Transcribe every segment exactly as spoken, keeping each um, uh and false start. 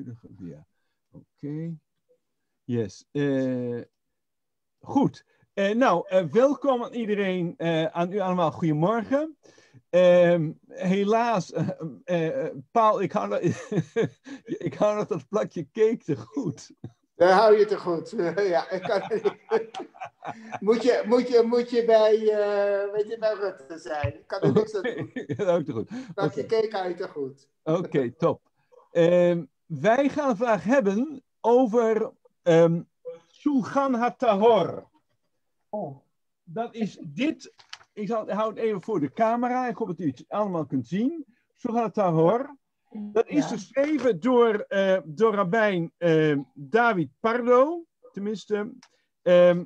huidige, ja. Oké. Okay. Yes. Uh, goed. Uh, nou, uh, welkom aan iedereen, uh, aan u allemaal. Goedemorgen. Uh, helaas, uh, uh, Paul, ik hou, nog, ik hou nog dat plakje cake te goed. Daar hou je te goed. Ja, ik kan moet, je, moet, je, moet je bij, uh, weet je, bij Rutte zijn. Ik kan er niks aan doen. Dat ook te goed. Plakje okay. Cake hou je te goed. Oké, okay, top. Uh, wij gaan het vandaag hebben over um, Shulchan HaTahor. Oh. Dat is dit. Ik zal, hou het even voor de camera. Ik hoop dat u het allemaal kunt zien. Shulchan HaTahor. Dat is ja. geschreven door, uh, door rabbijn uh, David Pardo. Tenminste, um,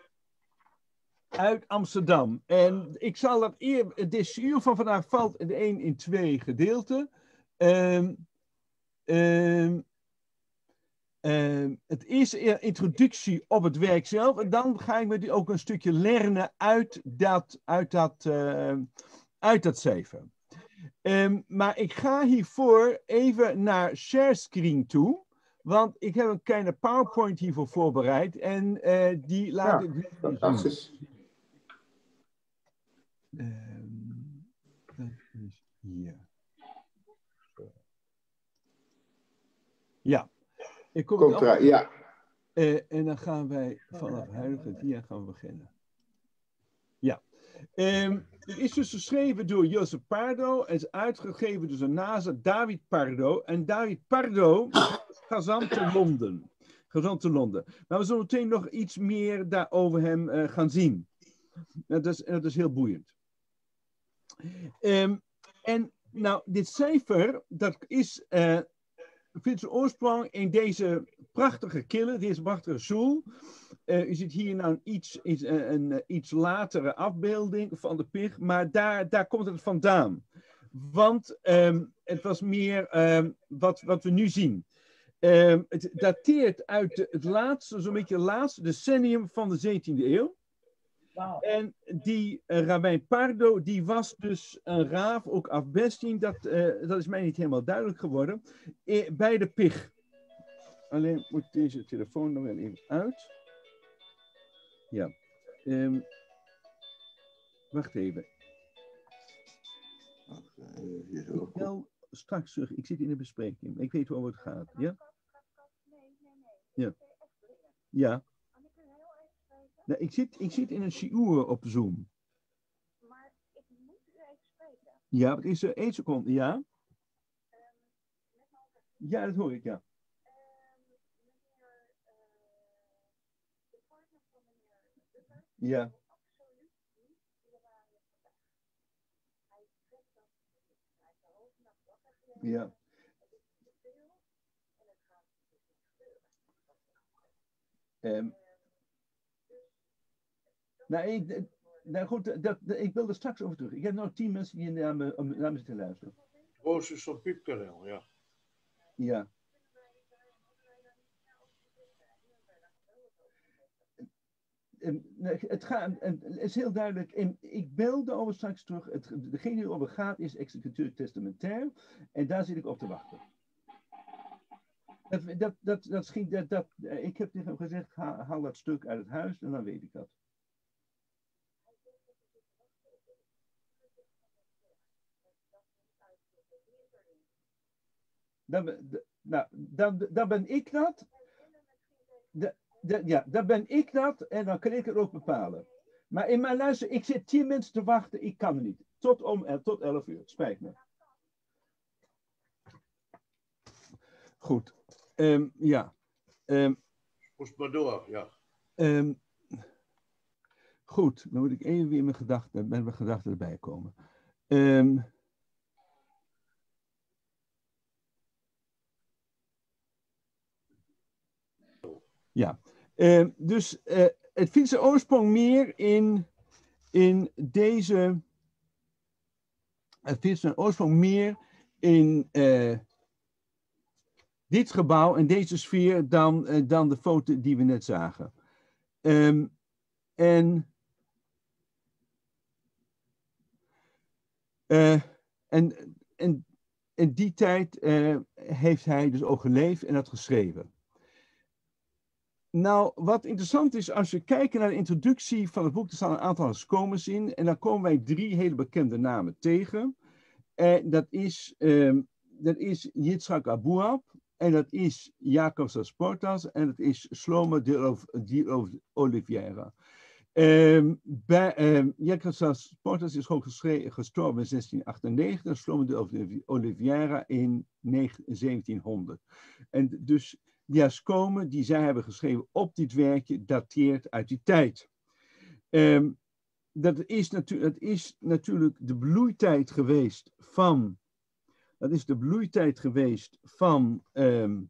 uit Amsterdam. En ik zal dat eer. Het discuur van vandaag valt in één in twee gedeelten. Um, um, um, het eerste een introductie op het werk zelf. En dan ga ik met u ook een stukje leren uit dat, uit dat, uh, uit dat cijfer. Um, maar ik ga hiervoor even naar sharescreen toe. Want ik heb een kleine PowerPoint hiervoor voorbereid. En uh, die laat ja, ik fantastisch. Um, dat is hier. Ja. Ik kom Komt eruit, ja. Uh, en dan gaan wij vanaf huidige dia gaan we beginnen. Ja. Um, het is dus geschreven door Joseph Pardo en is uitgegeven door zijn nazer David Pardo. En David Pardo is gezant te Londen. Gezant te Londen. Maar we zullen meteen nog iets meer daarover hem uh, gaan zien. Dat is, dat is heel boeiend. Um, en nou, dit cijfer, dat is, uh, vindt zijn oorsprong in deze prachtige kille, deze prachtige zoel. Uh, u ziet hier nou een iets, iets, een, een iets latere afbeelding van de pig, maar daar, daar komt het vandaan. Want um, het was meer um, wat, wat we nu zien. Um, het dateert uit de, het laatste, zo'n beetje het laatste decennium van de zeventiende eeuw. Wow. En die uh, rabbijn Pardo, die was dus een raaf, ook afbestien, dat, uh, dat is mij niet helemaal duidelijk geworden, eh, bij de pig. Alleen moet deze telefoon nog even uit. Ja. Um, wacht even. Ik bel straks terug. Ik zit in de bespreking. Ik weet waarover het gaat. Ja? Ja. Ja. Nou, ik, zit, ik zit in een shiur op Zoom. Maar ik moet u even spreken. Ja, wat is er? Eén seconde. Ja? Ja, dat hoor ik, ja. Ja. Ja. Um, nou, ik, nou goed, dat, dat, ik wil er straks over terug. Ik heb nog tien mensen die naar me, naar me zitten luisteren. Roos is van Piepkanaal, ja. Ja. Het, gaat, het is heel duidelijk. Ik belde over straks terug. Het, degene die erover gaat is executeur testamentair. En daar zit ik op te wachten. Dat, dat, dat, dat schiet, dat, dat, ik heb tegen hem gezegd, haal, haal dat stuk uit het huis en dan weet ik dat. Dan, nou, dan, dan ben ik dat. De, de, ja, dan ben ik dat en dan kan ik het ook bepalen. Maar in mijn luister, ik zit tien mensen te wachten, ik kan niet. Tot om tot elf uur, spijt me. Goed. Um, ja. Um, Moest maar door, ja. Um, goed, dan moet ik even weer mijn gedachten, met mijn gedachten erbij komen. Um, ja. Uh, dus uh, het vindt zijn oorsprong meer in, in deze. Het vindt zijn oorsprong meer in uh, dit gebouw en deze sfeer dan, uh, dan de foto die we net zagen. Um, en, uh, en, en in die tijd uh, heeft hij dus ook geleefd en dat geschreven. Nou, wat interessant is, als we kijken naar de introductie van het boek, er staan een aantal komers in. En dan komen wij drie hele bekende namen tegen. En dat is, uh, dat is Yitzhak Abuab. En dat is Jacob Sasportas. En dat is Shlomo de Oliveira. Um, bij, um, Jacob Sasportas is gewoon gestorven in zestien achtennegentig. En Shlomo de Oliveira in zeventienhonderd. En dus die Haskomen die zij hebben geschreven op dit werkje dateert uit die tijd. Um, dat, is natu- dat is natuurlijk de bloeitijd geweest van... Dat is de bloeitijd geweest van, um,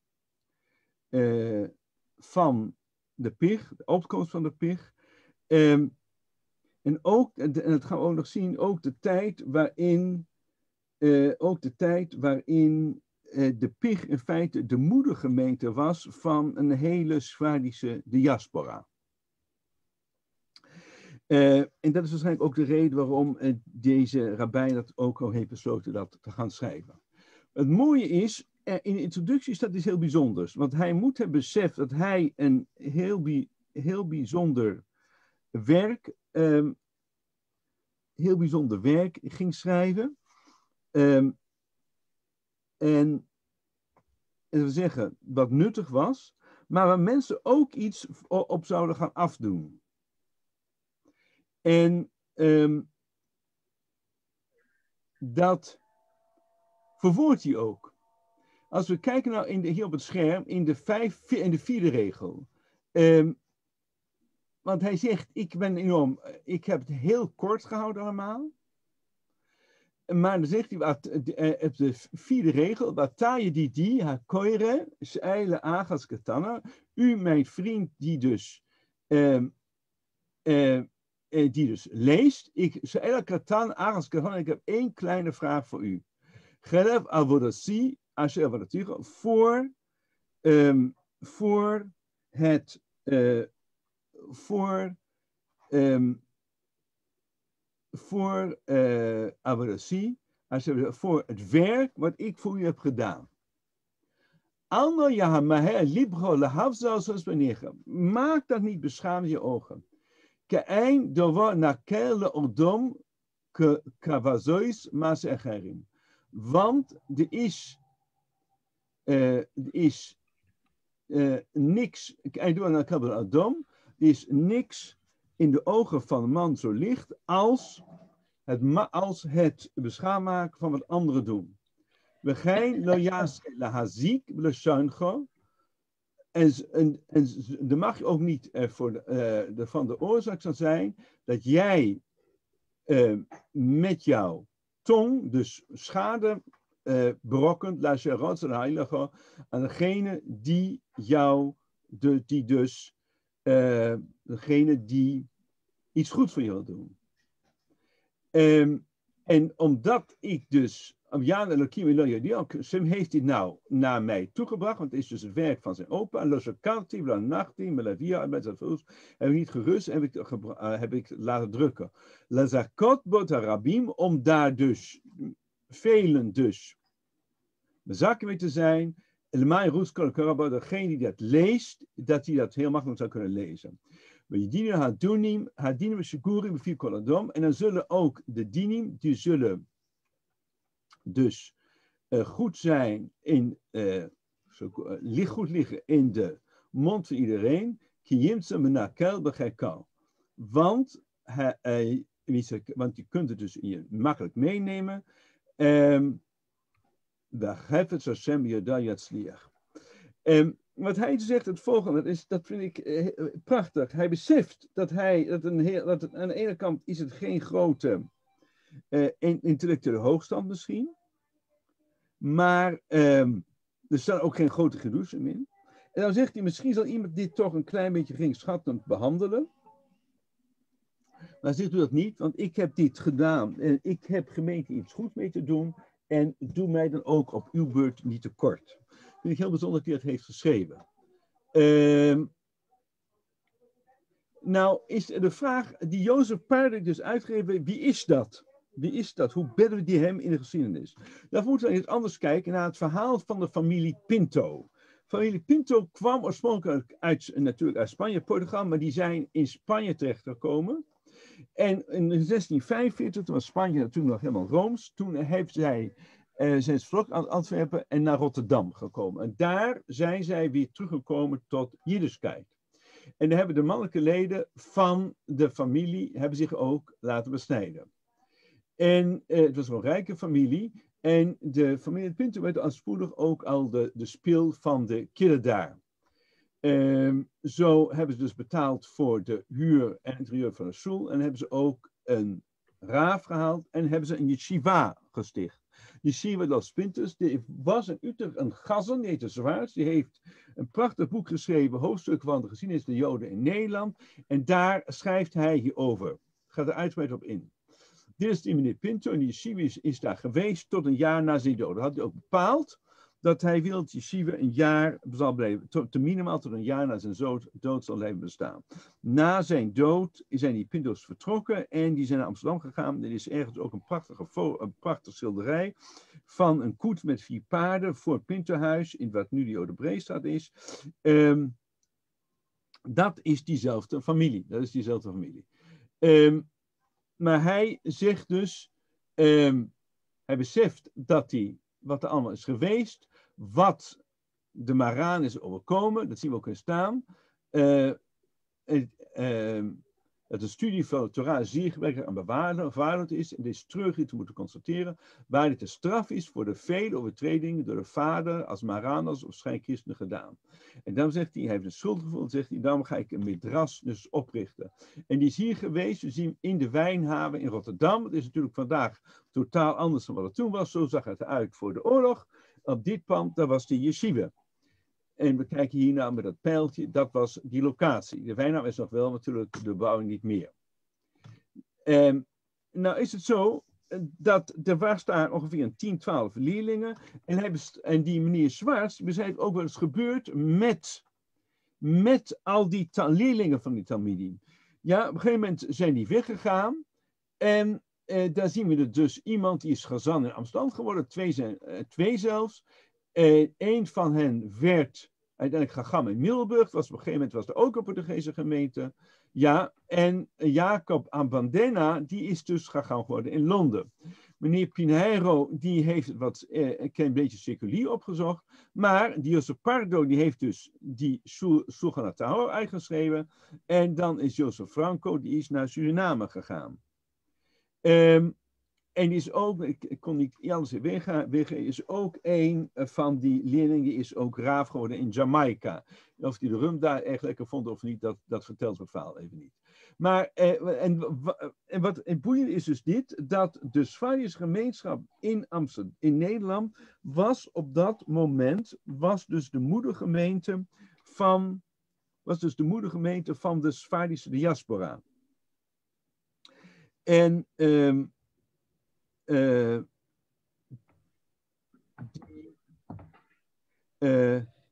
uh, van de pig, de opkomst van de pig. Um, en ook, en dat gaan we ook nog zien, ook de tijd waarin, uh, ook de tijd waarin uh, de pig in feite de moedergemeente was van een hele Swaardische diaspora. Uh, en dat is waarschijnlijk ook de reden waarom uh, deze rabbijn dat ook al heeft besloten dat te gaan schrijven. Het mooie is, uh, in de introductie staat iets heel bijzonders. Want hij moet hebben beseft dat hij een heel, bi- heel bijzonder werk, um, heel bijzonder werk ging schrijven. Um, en, en we zeggen, wat nuttig was, maar waar mensen ook iets op zouden gaan afdoen. En um, dat verwoordt hij ook. Als we kijken nou in de, hier op het scherm, in de, vijf, in de vierde regel. Um, want hij zegt, ik ben enorm, ik heb het heel kort gehouden allemaal. Maar dan zegt hij, wat, op de vierde regel, Bataille die die, ha koire, sheile agas ketana, u mijn vriend die dus... Um, uh, die dus leest, ik, ik heb één kleine vraag voor u. Voor, um, voor het, uh, voor, um, voor, uh, voor het werk wat ik voor u heb gedaan. Maak dat niet beschaamd je ogen. Kein dovar nakel leodom kavazois masecherim. Want er is, uh, er is uh, niks, kein dovar nakel leodom, er is niks in de ogen van een man zo licht als het, als het beschaamd maken van wat anderen doen. We geen loyaas lahazik leshancho. En, en, en dan mag je ook niet uh, voor de, uh, de, van de oorzaak zal zijn dat jij uh, met jouw tong dus schade uh, berokkent aan degene die jou, de, die dus, uh, degene die iets goed voor je wil doen. Um, en omdat ik dus Jan Elohim Elohim, Sem heeft dit nou naar mij toegebracht, want het is dus het werk van zijn opa. En Losakati, Lanachti, Melavia, en met zijn voels heb ik niet gerust, heb ik, uh, heb ik laten drukken. Lazakot bot harabim, om daar dus, velen dus, zaken mee te zijn. Elmai Roeskol Karabba, degene die dat leest, dat hij dat heel makkelijk zou kunnen lezen. En dan zullen ook de dinim, die zullen dus uh, goed zijn in, uh, zo, uh, goed liggen in de mond van iedereen. Want, uh, uh, want je kunt het dus in je makkelijk meenemen. Um, um, wat hij zegt het volgende, dat, is, dat vind ik uh, prachtig. Hij beseft dat hij, dat, een heel, dat het, aan de ene kant is het geen grote uh, intellectuele hoogstand misschien. Maar um, er staan ook geen grote gedoezen in. En dan zegt hij, misschien zal iemand dit toch een klein beetje geringschattend behandelen. Maar zegt u dat niet, want ik heb dit gedaan. En ik heb gemeente iets goeds mee te doen. En doe mij dan ook op uw beurt niet tekort. Vind ik heel bijzonder dat hij dat heeft geschreven. Um, nou is de vraag die Jozef Paardek dus uitgegeven, wie is dat? Wie is dat? Hoe bedden we die hem in de geschiedenis? Daarvoor moeten we eens anders kijken naar het verhaal van de familie Pinto. Familie Pinto kwam oorspronkelijk uit, natuurlijk uit Spanje, Portugal, maar die zijn in Spanje terechtgekomen. En in zestien vijfenveertig, toen was Spanje natuurlijk nog helemaal Rooms, toen heeft zij, uh, zijn ze vertrokken uit Antwerpen en naar Rotterdam gekomen. En daar zijn zij weer teruggekomen tot Jiddischkeit. En daar hebben de mannelijke leden van de familie hebben zich ook laten besnijden. En uh, het was een rijke familie. En de familie Pinto werd al spoedig ook al de, de spil van de killen daar. Um, zo hebben ze dus betaald voor de huur en interieur van de stoel. En hebben ze ook een raaf gehaald en hebben ze een yeshiva gesticht. Yeshiva Los Pintos, die was in Utrecht een gazen, die heette Zwaarts. Die heeft een prachtig boek geschreven, hoofdstuk van de geschiedenis der Joden in Nederland. En daar schrijft hij hierover. Gaat er uitgebreid op in. Dit is die meneer Pinto en die yeshiva is, is daar geweest tot een jaar na zijn dood. Dat had hij ook bepaald dat hij wil dat yeshiva een jaar zal blijven, tot, te minimaal tot een jaar na zijn dood, dood zal blijven bestaan. Na zijn dood zijn die Pinto's vertrokken en die zijn naar Amsterdam gegaan. Er is ergens ook een prachtige, een prachtige schilderij van een koet met vier paarden voor het Pintohuis, in wat nu de Oderbreestraat is. Um, dat is diezelfde familie. Dat is diezelfde familie. Um, Maar hij zegt dus, um, hij beseft dat hij, wat er allemaal is geweest, wat de Maraan is overkomen, dat zien we ook in staan, uh, het, uh, dat de studie van de Torah zeer gebrekkelijk aan bewaarheid is, en dit is treurig te moeten constateren, waar dit de straf is voor de vele overtredingen door de vader als Maranas of schijnchristenen gedaan. En dan zegt hij, hij heeft een schuldgevoel, en zegt hij, daarom ga ik een midras dus oprichten. En die is hier geweest, we zien hem in de Wijnhaven in Rotterdam. Het is natuurlijk vandaag totaal anders dan wat het toen was, zo zag het eruit voor de oorlog. Op dit pand, daar was de yeshiva. En we kijken hier nou met dat pijltje, dat was die locatie. De Wijnhaven is nog wel, natuurlijk de bebouwing niet meer. Um, nou is het zo dat er was daar ongeveer een tien, twaalf leerlingen. En, hij best- en die meneer Zwaarts beschrijft ook wat is gebeurd met, met al die ta- leerlingen van die Talmidim. Ja, op een gegeven moment zijn die weggegaan. En eh, daar zien we er dus iemand die is Chazan in Amsterdam geworden. Twee, zijn, eh, twee zelfs. Uh, een van hen werd uiteindelijk Chacham in Middelburg. Was op een gegeven moment was er ook een Portugese gemeente. Ja, en Jacob Abandena, die is dus Chacham geworden in Londen. Meneer Pinheiro, die heeft het wat eh, een beetje seculier opgezocht. Maar Joseph Pardo, die heeft dus die Sulchan Tahor uitgeschreven. En dan is Joseph Franco, die is naar Suriname gegaan. Um, En is ook, ik, ik kon niet alles weggaan, weg, is ook een van die leerlingen, die is ook raaf geworden in Jamaica. Of hij de rum daar echt lekker vond of niet, dat, dat vertelt het verhaal even niet. Maar, eh, en, en wat en boeiend is dus dit, dat de Sfardische gemeenschap in Amsterdam, in Nederland, was op dat moment, was dus de moedergemeente van, was dus de moedergemeente van de Sfardische diaspora. En, um, Uh, die, uh,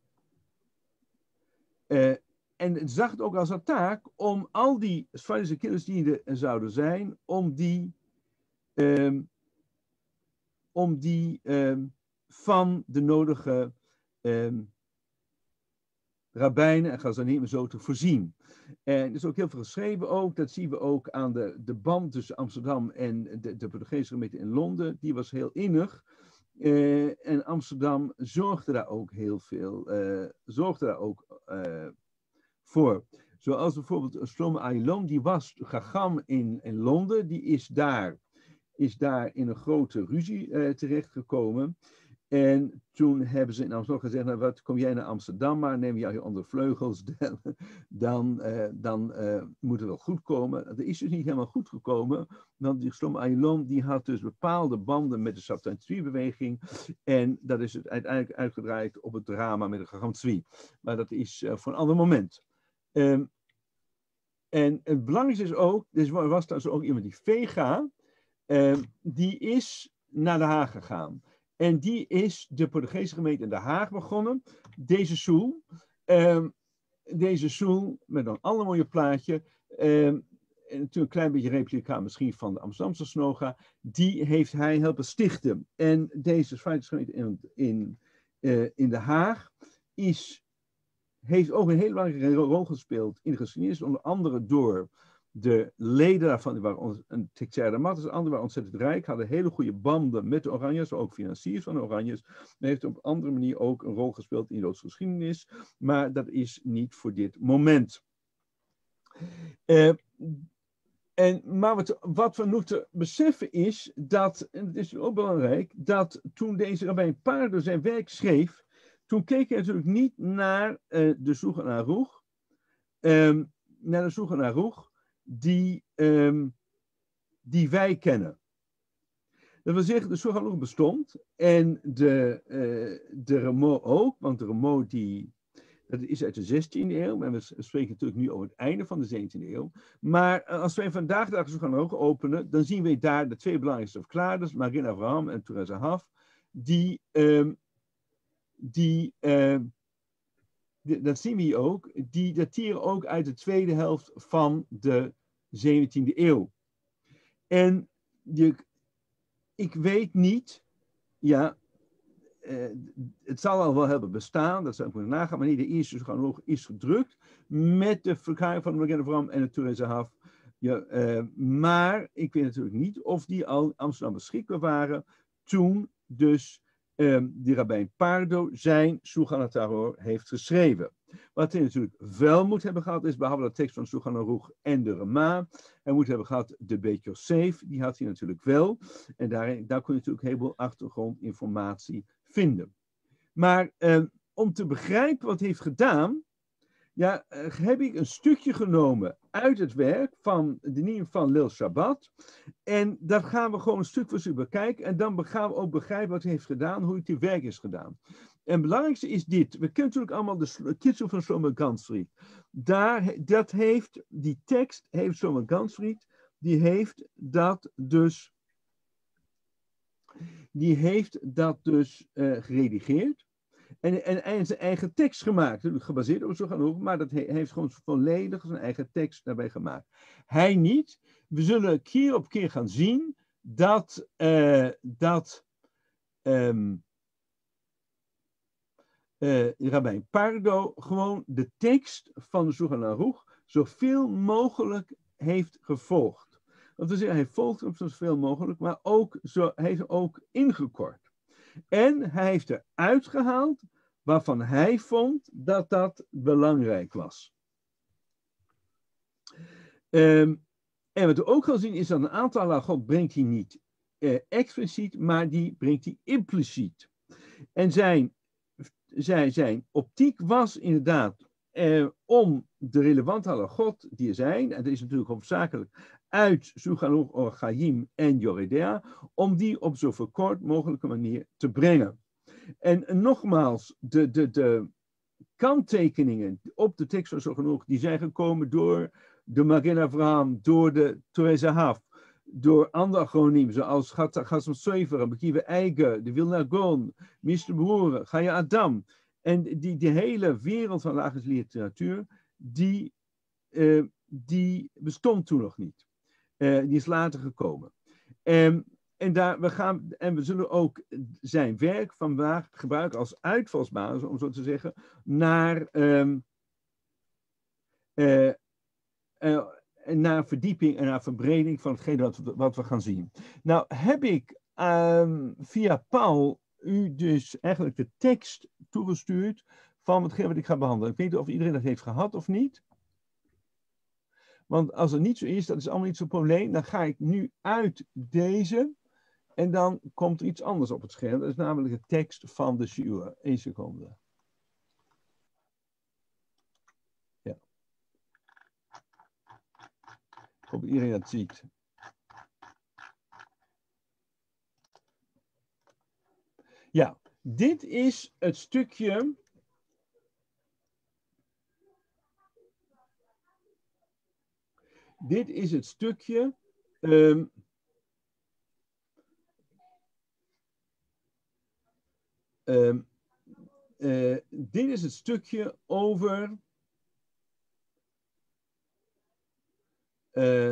uh, en het zag het ook als een taak om al die Sfardische kinders die er zouden zijn, om die, um, om die um, van de nodige um, rabbijnen en gazanim zo te voorzien. En er is ook heel veel geschreven ook, dat zien we ook aan de, de band tussen Amsterdam en de, de Portugese gemeente in Londen. Die was heel innig. Uh, en Amsterdam zorgde daar ook heel veel, uh, zorgde daar ook uh, voor. Zoals bijvoorbeeld Shlomo Ayalon, die was Chacham in, in Londen, die is daar, is daar in een grote ruzie uh, terechtgekomen. En toen hebben ze in Amsterdam gezegd, nou, wat kom jij naar Amsterdam, maar neem jou je onder vleugels, dan, dan, uh, dan uh, moet het wel goed komen. Dat is dus niet helemaal goed gekomen, want die Shlomo Ayalon, die had dus bepaalde banden met de Sabtai Tzvi-beweging, en dat is het uiteindelijk uitgedraaid op het drama met de Chacham Tzvi. Maar dat is uh, voor een ander moment. Um, en het belangrijkste is ook, er was dus ook iemand die Vega, uh, die is naar Den Haag gegaan. En die is de Portugese gemeente in Den Haag begonnen. Deze stoel. Um, deze stoel met een ander mooie plaatje. Um, natuurlijk een klein beetje replica misschien van de Amsterdamse synagoge, die heeft hij helpen stichten. En deze Schweizer in, in, uh, in Den Haag is, heeft ook een hele belangrijke rol gespeeld in de geschiedenis, onder andere door de leden daarvan, die waren een Texaire Mattes, anderen waren ontzettend rijk, hadden hele goede banden met de Oranjes, ook financiers van de Oranjes. En heeft op een andere manier ook een rol gespeeld in de Joodse geschiedenis, maar dat is niet voor dit moment. Uh, en, maar wat, wat we moeten beseffen is dat, en het is ook belangrijk, dat toen deze rabbijn Pardo zijn werk schreef, toen keek hij natuurlijk niet naar uh, de Shulchan Aruch, um, naar de Shulchan Aruch, die, um, die wij kennen. Dat wil zeggen, de Shulchan Aruch bestond en de, uh, de Remo ook, want de Remo die, dat is uit de zestiende eeuw, en we spreken natuurlijk nu over het einde van de zeventiende eeuw. Maar als wij vandaag de Shulchan Aruch openen, dan zien we daar de twee belangrijkste verklaarders, Magen Avraham en Torah Zahav, die, um, die uh, dat zien we hier ook, die dateren ook uit de tweede helft van de zeventiende eeuw. En je, ik weet niet, ja, uh, het zal al wel hebben bestaan, dat zou ik moeten nagaan, wanneer de eerste Shulchan Aruch is gedrukt, met de verklaring van de Magen Avraham en de Torah Zahav. Ja, uh, maar ik weet natuurlijk niet of die al in Amsterdam beschikbaar waren, toen dus Um, die rabbijn Pardo zijn Shulchan Aruch heeft geschreven. Wat hij natuurlijk wel moet hebben gehad is, behalve de tekst van Shulchan Aruch en de Rema, hij moet hebben gehad de Beit Yosef, die had hij natuurlijk wel. En daar, daar kon je natuurlijk een heleboel achtergrondinformatie vinden. Maar um, om te begrijpen wat hij heeft gedaan, ja, heb ik een stukje genomen uit het werk van de Niem van Leil Shabbat. En dat gaan we gewoon een stuk voor stuk bekijken. En dan gaan we ook begrijpen wat hij heeft gedaan, hoe het die werk is gedaan. En het belangrijkste is dit. We kennen natuurlijk allemaal de Kitzur van Shlomo Ganzfried. Daar, dat heeft, die tekst heeft Shlomo Ganzfried, die heeft dat dus, die heeft dat dus uh, geredigeerd. En, en, en zijn eigen tekst gemaakt, natuurlijk gebaseerd op Shulchan Aruch, maar dat he, heeft gewoon volledig zijn eigen tekst daarbij gemaakt. Hij niet. We zullen keer op keer gaan zien dat, uh, dat um, uh, rabbijn Pardo gewoon de tekst van de Shulchan Aruch zoveel mogelijk heeft gevolgd. Want we zeggen, hij volgt hem zoveel mogelijk, maar ook zo, hij heeft ook ingekort. En hij heeft eruit gehaald waarvan hij vond dat dat belangrijk was. Um, en wat we ook gaan zien is dat een aantal halachot brengt hij niet uh, expliciet, maar die brengt hij impliciet. En zijn, zijn, zijn optiek was inderdaad uh, om de relevante halachot die er zijn, en dat is natuurlijk hoofdzakelijk uit Shulchan Aruch, Or Chaim en Yoredea, om die op zo verkort mogelijke manier te brengen. En nogmaals, de, de, de kanttekeningen op de tekst van Shulchan Aruch, die zijn gekomen door de Magen Avraham, door de Torah Zahav, door andere acroniem, zoals Chasam Sofer, Bekiva Eiger, de Vilna Gaon, mister Broeren, Chaya Adam. En die, die hele wereld van lage literatuur, die, uh, die bestond toen nog niet. Uh, die is later gekomen. Um, en, daar, we gaan, en we zullen ook zijn werk vandaag gebruiken als uitvalsbasis, om zo te zeggen, naar, um, uh, uh, naar verdieping en naar verbreding van hetgeen wat, wat we gaan zien. Nou heb ik um, via Paul u dus eigenlijk de tekst toegestuurd van hetgeen wat ik ga behandelen. Ik weet niet of iedereen dat heeft gehad of niet. Want als het niet zo is, dat is allemaal niet zo'n probleem. Dan ga ik nu uit deze en dan komt er iets anders op het scherm. Dat is namelijk de tekst van de shiur. Eén seconde. Ja. Ik hoop dat iedereen dat ziet. Ja, dit is het stukje. Dit is het stukje. Um, um, uh, dit is het stukje over. uh,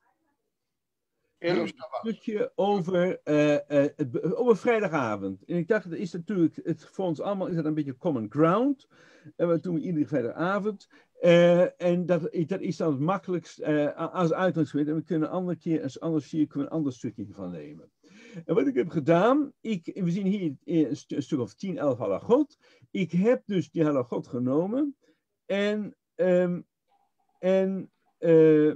Erev een Shabbat. stukje over, uh, uh, het, over vrijdagavond. En ik dacht, dat is natuurlijk, het, voor ons allemaal is dat een beetje common ground. En we doen we iedere vrijdagavond. Uh, en dat, dat is dan het makkelijkst uh, als uitgangspunt. En we kunnen een andere keer, als anders hier, kunnen we een ander stukje van nemen. En wat ik heb gedaan, ik, we zien hier een, st een stuk of tien, elf halagot. Ik heb dus die halagot genomen. En, um, en uh,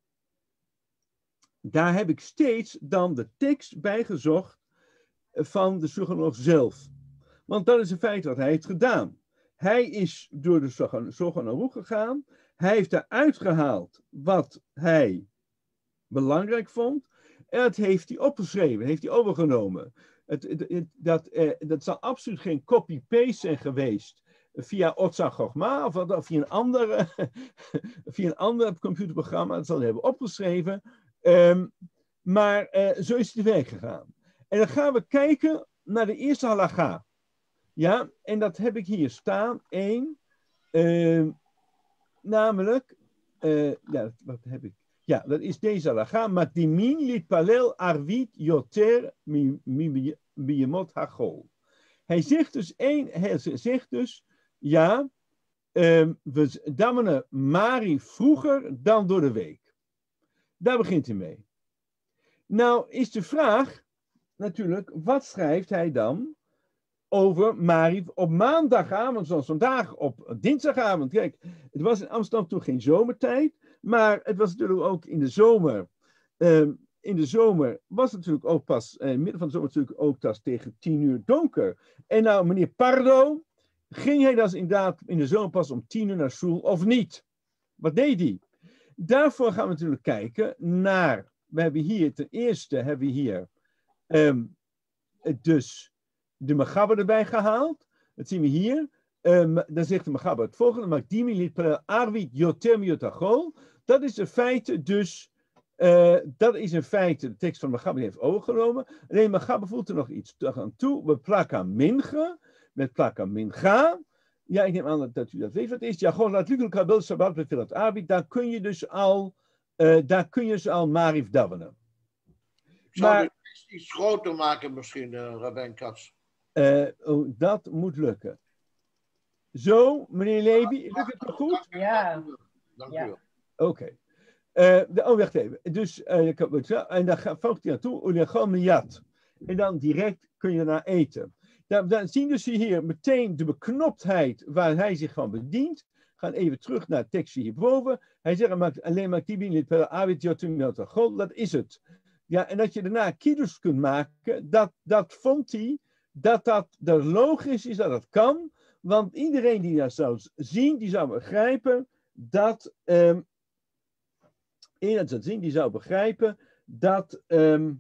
daar heb ik steeds dan de tekst bij gezocht van de Shulchan zelf. Want dat is in feite wat hij heeft gedaan. Hij is door de Shulchan Aruch gegaan. Hij heeft daaruit gehaald wat hij belangrijk vond. En dat heeft hij opgeschreven, heeft hij overgenomen. Het, het, het, dat, eh, dat zal absoluut geen copy-paste zijn geweest via Otsa Chogma of, of via een ander, via een ander computerprogramma. Dat zal hij hebben opgeschreven. Um, maar uh, zo is het te werk gegaan. En dan gaan we kijken naar de eerste halacha. Ja, en dat heb ik hier staan. Eén. Uh, namelijk, uh, ja, wat heb ik? Ja, dat is deze halacha. Makdimin litpalel arvit yoter miyemot hachol. Hij zegt dus één, hij zegt dus, ja, um, we dammenen Mari vroeger dan door de week. Daar begint hij mee. Nou is de vraag natuurlijk, wat schrijft hij dan over Mariv op maandagavond, zoals vandaag op dinsdagavond? Kijk, het was in Amsterdam toen geen zomertijd, maar het was natuurlijk ook in de zomer. Um, in de zomer was het natuurlijk ook pas, in het midden van de zomer natuurlijk ook pas tegen tien uur donker. En nou, meneer Pardo, ging hij dan inderdaad in de zomer pas om tien uur naar school of niet? Wat deed hij? Daarvoor gaan we natuurlijk kijken naar, we hebben hier ten eerste, hebben we hier um, dus de Mechaber erbij gehaald. Dat zien we hier. Um, dan zegt de Mechaber het volgende, Makdimi litpalel arvit yoter miyemot hachol. Dat is in feite dus, uh, dat is in feite de tekst van de Mechaber heeft overgenomen. Alleen Mechaber voelt er nog iets aan toe. We plakken mincha, met plakken mincha. Ja, ik neem aan dat u dat weet wat is. Ja, gewoon natuurlijk kabel Shabbat met veel arbid. Daar kun je dus al, uh, daar kun je dus al Mariv davenen. Ik zou Maar, het iets groter maken misschien, uh, Rabijn Katz. Uh, oh, dat moet lukken. Zo, meneer Levy, lukt het nog goed? Ja. Dank Ja. u wel. Oké. Okay. Uh, oh, wacht even. Dus, uh, en dan voegt hij naartoe, en dan gewoon miyat. En dan direct kun je daarna eten. Dan, dan zien dus hier meteen de beknoptheid waar hij zich van bedient. Gaan even terug naar het tekstje hierboven. Hij zegt alleen maar tibin litpalel arvit yoter miyemot hachol. Dat is het. Ja, en dat je daarna kiddush kunt maken, dat, dat vond hij, dat dat, dat logisch is dat dat kan. Want iedereen die dat zou zien, die zou begrijpen dat, um, iedereen dat zou zien, die zou begrijpen dat, um,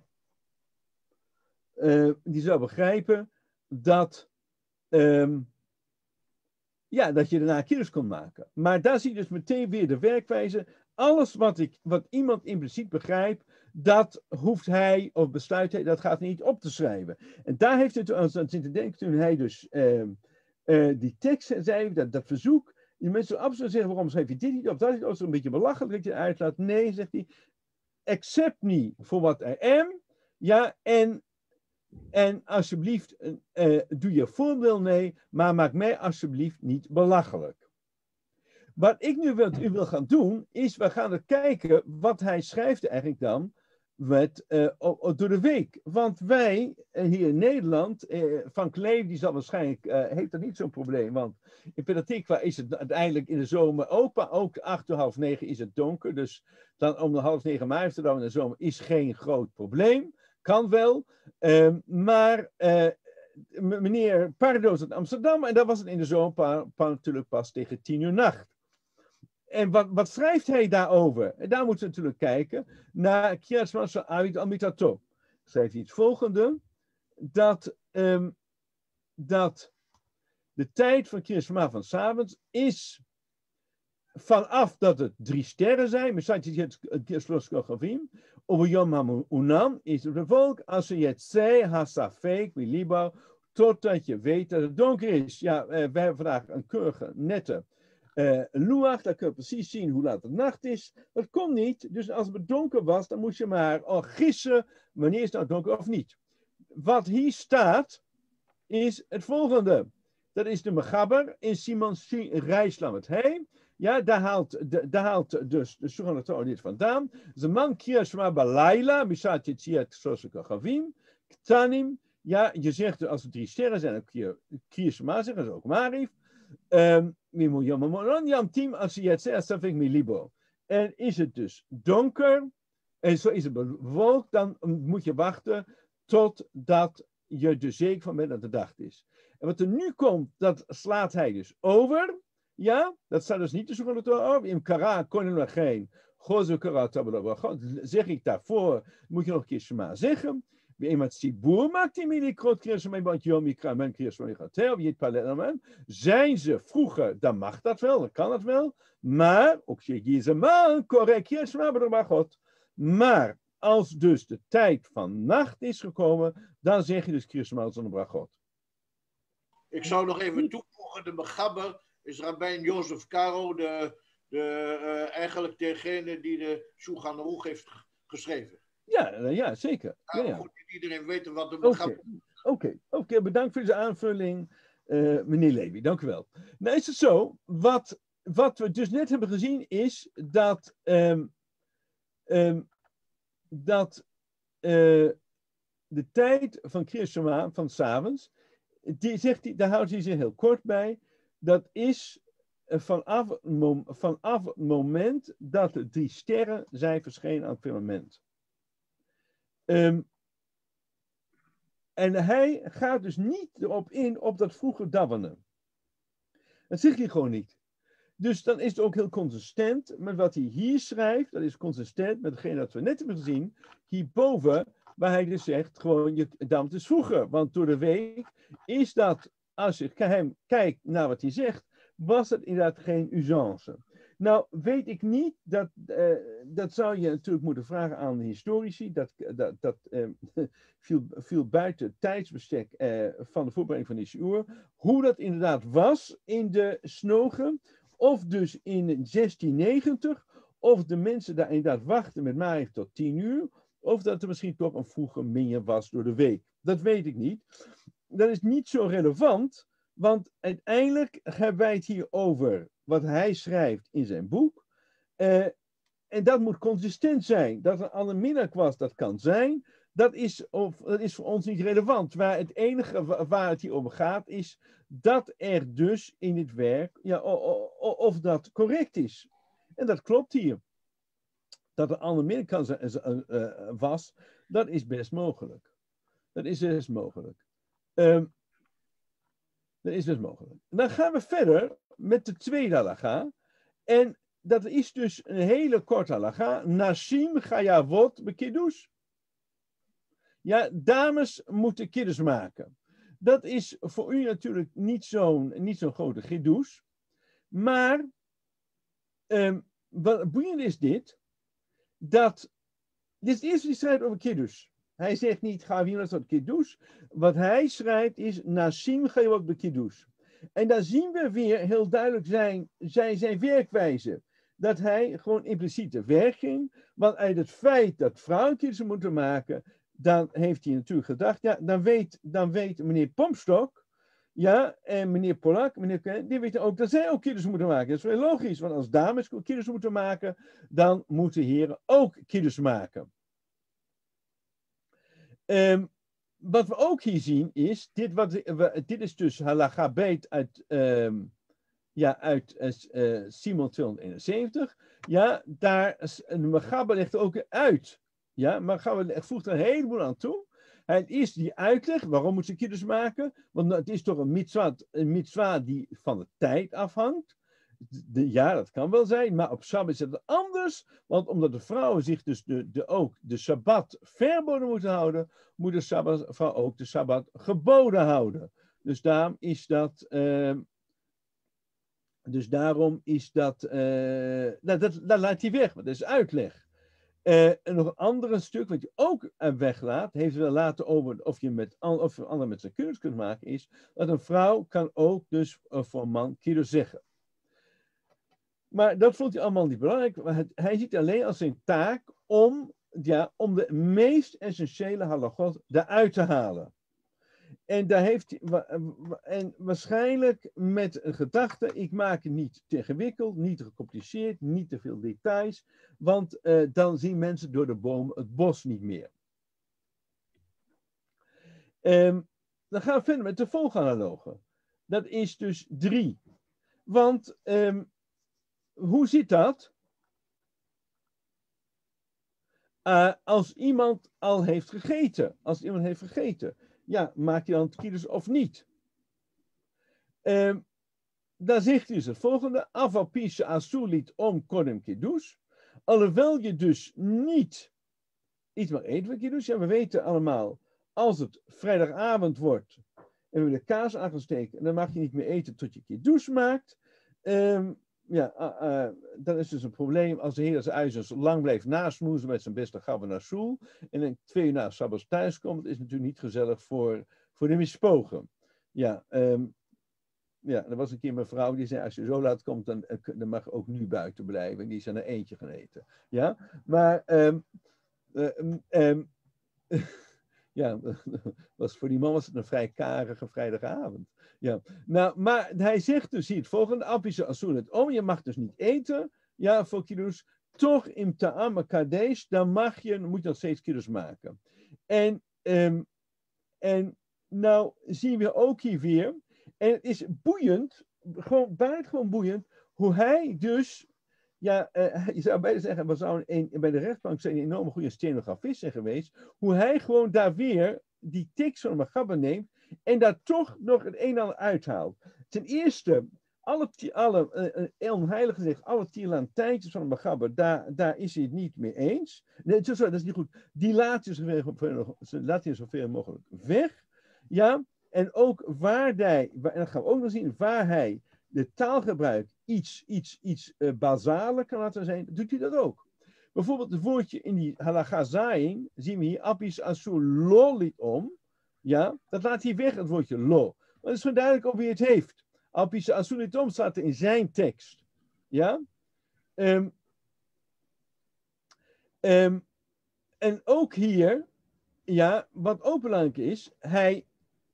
uh, die zou begrijpen dat, um, ja, dat je daarna kiddush kon maken. Maar daar zie je dus meteen weer de werkwijze. Alles wat, ik, wat iemand impliciet begrijpt, dat hoeft hij, of besluit hij, dat gaat hij niet op te schrijven. En daar heeft hij aan zitten denken toen hij dus uh, uh, die tekst zei, dat, dat verzoek. Die mensen absoluut zeggen, waarom schrijf je dit niet op, dat is ook zo'n beetje belachelijk dat je het uitlaat. Nee, zegt hij, accept me for what I am. Ja, en, en alsjeblieft, uh, doe je voordeel mee, maar maak mij alsjeblieft niet belachelijk. Wat ik nu wil, u wil gaan doen, is we gaan er kijken wat hij schrijft eigenlijk dan met, uh, door de week. Want wij uh, hier in Nederland, uh, Van Kleef, die zal waarschijnlijk, uh, heeft er niet zo'n probleem. Want in Petah Tikva is het uiteindelijk in de zomer ook, maar ook acht uur, half negen is het donker. Dus dan om de half negen maart Amsterdam in de zomer is geen groot probleem. Kan wel. Uh, maar uh, meneer Pardo zat in Amsterdam en daar was het in de zomer pa, pa, natuurlijk pas tegen tien uur nacht. En wat, wat schrijft hij daarover? En daar moeten we natuurlijk kijken naar Kriyat Shema shel Arvit al mitato. Schrijft hij het volgende, dat, um, dat de tijd van Kriyat Shema van 's avonds is vanaf dat het drie sterren zijn, over Yom HaUnam is het volk, als je het zei, hasafek, milibo, totdat je weet dat het donker is. Ja, uh, wij hebben vandaag een keurige, nette Uh, Luach, daar kun je precies zien hoe laat het nacht is. Dat kon niet, dus als het donker was, dan moest je maar oh, gissen wanneer is het nou donker of niet. Wat hier staat, is het volgende. Dat is de Mechaber in Simon Rijslam het heen. Ja, daar haalt, de, daar haalt dus de Shulchan Torah dit vandaan. Ze man Kriyat Shema Balayla, Mishat Yetziat Soseka Chavim, Ktanim. Ja, je zegt als het drie sterren zijn, dan Kriyat Shema zeggen, dat is ook Marif. Um, en is het dus donker, en zo is het bewolkt, dan moet je wachten totdat je er zeker van bent dat de dag is. En wat er nu komt, dat slaat hij dus over. Ja, dat staat dus niet te zoeken naar over. In Kara kon er geen. Gozo Kara Tabla. Zeg ik daarvoor, moet je nog een keer Shema zeggen. Wie iemand Sibur maakt die milikroot Kriyashma want Yom Yikra men Kriyashma Yichatel, Yit Palelaman. Zijn ze vroeger, dan mag dat wel, dan kan dat wel. Maar, ook je man, correct Kriyashma B'Rabachot. Maar, als dus de tijd van nacht is gekomen, dan zeg je dus Kriyashma zonder Brachot. Ik zou nog even toevoegen, de Mechaber is Rabijn Jozef Karo, de, de, uh, eigenlijk degene die de Shulchan Aruch heeft geschreven. Ja, ja, zeker. Ja, ja. Moet iedereen weten wat de Mechaber is. Oké, okay. okay. Bedankt voor deze aanvulling, uh, meneer Levy. Dank u wel. Nou is het zo, wat, wat we dus net hebben gezien is dat, um, um, dat uh, de tijd van Kriyat Shema, van 's avonds, die zegt hij, daar houdt hij zich heel kort bij. Dat is vanaf, vanaf het moment dat de drie sterren zijn verschenen aan het firmament. Um, en hij gaat dus niet erop in op dat vroege dabbenen. Dat zegt hij gewoon niet. Dus dan is het ook heel consistent met wat hij hier schrijft. Dat is consistent met hetgeen dat we net hebben gezien. Hierboven, waar hij dus zegt, gewoon, je damt is vroeger. Want door de week is dat, als je kijkt naar wat hij zegt, was het inderdaad geen usance. Nou, weet ik niet, dat, uh, dat zou je natuurlijk moeten vragen aan de historici. Dat, dat, dat uh, viel, viel buiten het tijdsbestek uh, van de voorbereiding van deze uur. Hoe dat inderdaad was in de snogen, of dus in zestiennegentig, of de mensen daar inderdaad wachten met Mariv tot tien uur, of dat er misschien toch een vroege minje was door de week. Dat weet ik niet. Dat is niet zo relevant, want uiteindelijk hebben wij het hier over wat hij schrijft in zijn boek. Uh, en dat moet consistent zijn. Dat er al een minnaar was, dat kan zijn. Dat is, of, dat is voor ons niet relevant. Maar het enige waar het hier om gaat is dat er dus in het werk, ja, of, of dat correct is. En dat klopt hier. Dat er al een minnaar was, dat is best mogelijk. Dat is best mogelijk. Um, dat is best mogelijk. Dan gaan we verder met de tweede halacha. En dat is dus een hele korte halacha. Nashim chayavot bekiddush. Ja, dames moeten kiddush maken. Dat is voor u natuurlijk niet zo'n niet zo'n grote kiddush. Maar, um, wat boeiend is dit, dat, dit is het eerste die schrijft over kiddush. Hij zegt niet, ga hier naar het kiddush. Wat hij schrijft is, Nashim chayavot bekiddush. En dan zien we weer heel duidelijk zijn, zijn, zijn werkwijze. Dat hij gewoon impliciet te werk ging. Want uit het feit dat vrouwen kiddush moeten maken, dan heeft hij natuurlijk gedacht, ja, dan weet, dan weet meneer Pompstok, ja, en meneer Polak, meneer, die weten ook dat zij ook kiddush moeten maken. Dat is wel logisch, want als dames kiddush moeten maken, dan moeten heren ook kiddush maken. Um, Wat we ook hier zien is, dit, wat, dit is dus halacha bet uit, um, ja, uit uh, Simon tweehonderdeenenzeventig. Ja, daar, de Mechaber legt ook uit. Ja, Mechaber voegt er een heleboel aan toe. Het is die uitleg, waarom moet ze kiddush maken? Want het is toch een mitzwa, een mitzwa die van de tijd afhangt. De, ja, dat kan wel zijn, maar op Shabbat is het anders. Want omdat de vrouwen zich dus de, de, ook de Shabbat verboden moeten houden, moet de Shabbat, vrouw ook de Shabbat geboden houden. Dus daarom is dat... Uh, dus daarom is dat... Uh, nou, dat, dat laat hij weg, want dat is uitleg. Uh, en nog een ander stuk wat je ook weglaat, heeft wel laten over of je met of je ander met zijn kudus kunt maken, is dat een vrouw kan ook dus uh, voor een man kiddush zeggen. Maar dat vond hij allemaal niet belangrijk. Het, hij ziet alleen als zijn taak om, ja, om de meest essentiële halagot eruit te halen. En daar heeft hij, en waarschijnlijk met een gedachte, ik maak het niet te ingewikkeld, niet te gecompliceerd, niet te veel details, want uh, dan zien mensen door de boom het bos niet meer. Um, dan gaan we verder met de volgende analogen. Dat is dus drie. Want um, hoe zit dat? Uh, als iemand al heeft gegeten, als iemand heeft gegeten, ja, maakt hij dan het kiddush of niet? Um, dan zegt hij dus het volgende, avapische asulit om kodem kiddush. Alhoewel je dus niet iets mag eten van kiddush, ja, we weten allemaal, als het vrijdagavond wordt en we de kaas aan gaan steken, dan mag je niet meer eten tot je kiddush maakt. Um, ja, uh, uh, dat is dus een probleem als de heer zijn ijzers lang blijft nasmoezen met zijn beste gabber naar Soel en dan twee uur na Sabbats thuis komt, dat is natuurlijk niet gezellig voor, voor de mispogen. Ja, um, ja, er was een keer mijn vrouw die zei, als je zo laat komt, dan, dan mag je ook nu buiten blijven. En die is aan er eentje gaan eten. Ja, maar um, um, um, ja, was, voor die man was het een vrij karige vrijdagavond. Ja. Nou, maar hij zegt dus hier het volgende, Apische Asunet, oh, je mag dus niet eten, ja, voor kiddush, toch in Ta'am Kadesh, dan mag je, dan moet je nog steeds kiddush maken. En, um, en nou zien we ook hier weer, en het is boeiend, gewoon buitengewoon boeiend, hoe hij dus, ja, uh, je zou bijna zeggen, we zouden een, bij de rechtbank zijn een enorme goede stenografist zijn geweest, hoe hij gewoon daar weer die tekst van de Magabba neemt en daar toch nog het een en ander uithaalt. Ten eerste, alle, alle uh, onheilige zegt, alle tierlantijntjes van de Magabba, daar, daar is hij het niet mee eens. Nee, dat is niet goed. Die laat hij zoveel, laat hij zoveel mogelijk weg. Ja, en ook waar hij, en dat gaan we ook nog zien, waar hij de taalgebruik iets, iets, iets uh, basaler kan laten zijn, doet hij dat ook. Bijvoorbeeld het woordje in die halacha zayin, zien we hier, apis asur lo lit om, ja, dat laat hij weg, het woordje lo. Maar het is gewoon duidelijk over wie het heeft. Apis asur lit om staat er in zijn tekst. Ja. Um, um, en ook hier, ja, wat ook belangrijk is, hij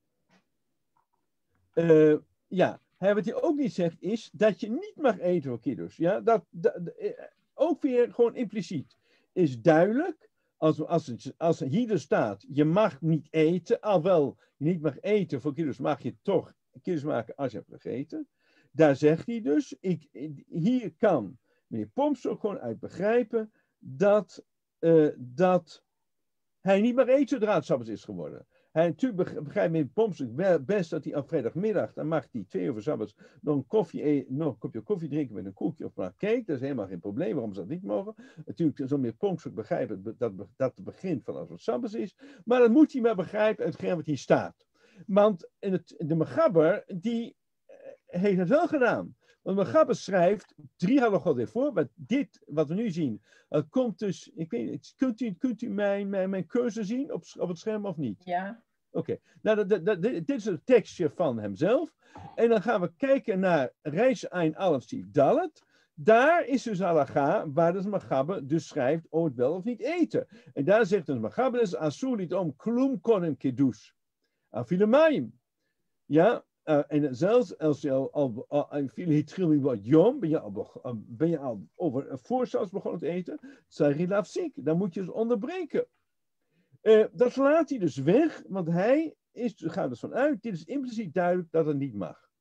Uh, ja, hij, wat hij ook niet zegt is dat je niet mag eten voor kiddush. Ja, dat, dat, ook weer gewoon impliciet. Is duidelijk, als, als, het, als hier dus staat, je mag niet eten, alhoewel je niet mag eten voor kiddush, mag je toch kiddush maken als je hebt gegeten. Daar zegt hij dus, ik, hier kan meneer Pomps ook gewoon uit begrijpen dat, uh, dat hij niet mag eten zodra het Sabbat is geworden. Hij natuurlijk begrijpt meneer Pomstuk best dat hij op vrijdagmiddag, dan mag hij twee uur Sabbats nog een, koffie, nog een kopje koffie drinken met een koekje of maar cake. Dat is helemaal geen probleem, waarom ze dat niet mogen. Natuurlijk, zo meneer Pomstuk begrijpt dat, dat het begin van als het Sabbats is. Maar dat moet hij maar begrijpen uit hetgeen wat hier staat. Want in het, de Magabber, die heeft het wel gedaan. Want Magabber schrijft drie halagot ervoor, maar dit, wat we nu zien, dat komt dus, ik weet niet, kunt u, kunt u mijn, mijn, mijn cursor zien op, op het scherm of niet? Ja. Oké, okay. Nou, dat, dat, dit is het tekstje van hemzelf. En dan gaan we kijken naar Reis Ein Alef Sif Dalet. Daar is dus halacha, waar dus Magabber dus schrijft, oh het wel of niet eten. En daar zegt dus Magabber, dus asur lit om klum konem kiddush. Afilemayim. Ja. Uh, en zelfs als je al, al, al veel hitril wat jong, ben je al, ben je al over een voorstel begonnen te eten, zei hij laat ziek, dan moet je dus onderbreken. Uh, dat laat hij dus weg, want hij is, gaat dus vanuit, dit is impliciet duidelijk dat het niet mag.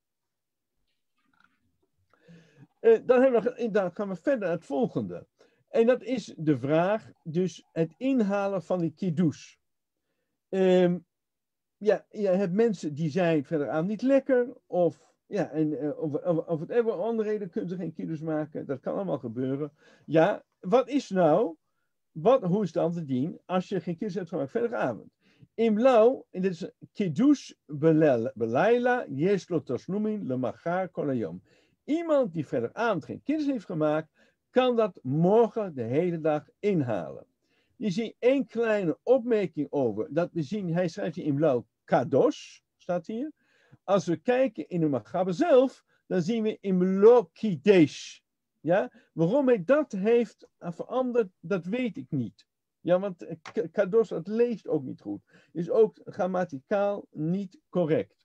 Uh, dan, hebben we, dan gaan we verder naar het volgende. En dat is de vraag, dus het inhalen van die kiddush. Um, Ja, je hebt mensen die zijn verder aan niet lekker, of, ja, en, uh, of, of, of het even andere reden kunnen ze geen kiddush maken. Dat kan allemaal gebeuren. Ja, wat is nou, wat, hoe is het dan te dien als je geen kiddush hebt gemaakt vrijdagavond? In blauw, en dit is kiddush belayla, yeslo tasnumin le machar kolayom. Iemand die vrijdagavond geen kiddush heeft gemaakt, kan dat morgen de hele dag inhalen. Je ziet één kleine opmerking over. Dat we zien, hij schrijft hier in blauw, kadosh, staat hier. Als we kijken in de Magabba zelf, dan zien we in blauw kidesh. Ja, waarom hij dat heeft veranderd, dat weet ik niet. Ja, want Kadosh, het leest ook niet goed. Is ook grammaticaal niet correct.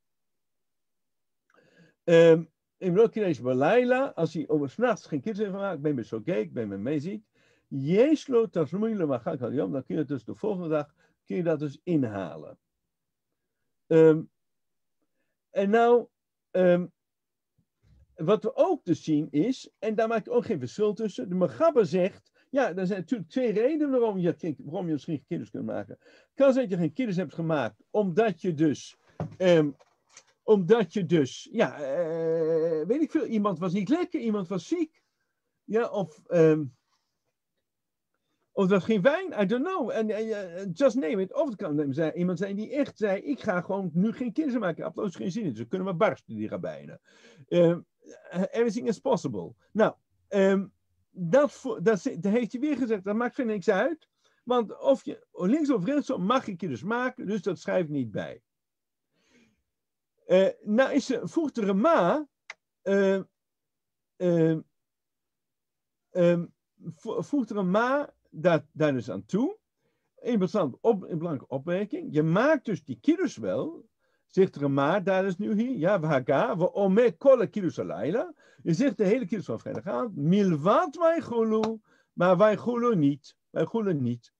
Um, in welke deze Balaila, als hij over 's nachts geen kinderen heeft gemaakt, ben je zo gek, ben je mee ziek. Jeslo tasmoeile magak al dan kun je het dus de volgende dag kun je dat dus inhalen. Um, en nou, um, wat we ook dus zien is, en daar maak ik ook geen verschil tussen, de Megabber zegt, ja, er zijn natuurlijk twee redenen waarom je, waarom je misschien geen kinderen kunt maken. Het kan zijn dat je geen kinderen hebt gemaakt, omdat je dus, um, omdat je dus, ja, uh, weet ik veel, iemand was niet lekker, iemand was ziek, ja, of, um, of dat was geen wijn, I don't know, en uh, just name it. Of het kan zijn, iemand zijn die echt zei, ik ga gewoon nu geen kinderen maken, ik heb absoluut geen zin in, dus kunnen we barsten die rabbijnen. Uh, everything is possible. Nou, um, dat, dat, dat heeft hij weer gezegd, dat maakt verder niks uit, want of je links of rechts mag ik je dus maken, dus dat schrijf ik niet bij. Uh, nou is er, voegt er een ma, uh, uh, uh, voegt er een ma daar, daar dus aan toe. Een belangrijke opmerking. Je maakt dus die kiddus wel, zegt er een ma, daar is nu hier, ja, waga, we ome kolle kiddus alayla. Je zegt de hele kiddus van vrijdagavond, milvat wij gulu, maar wij gulu niet. Wij gulu niet.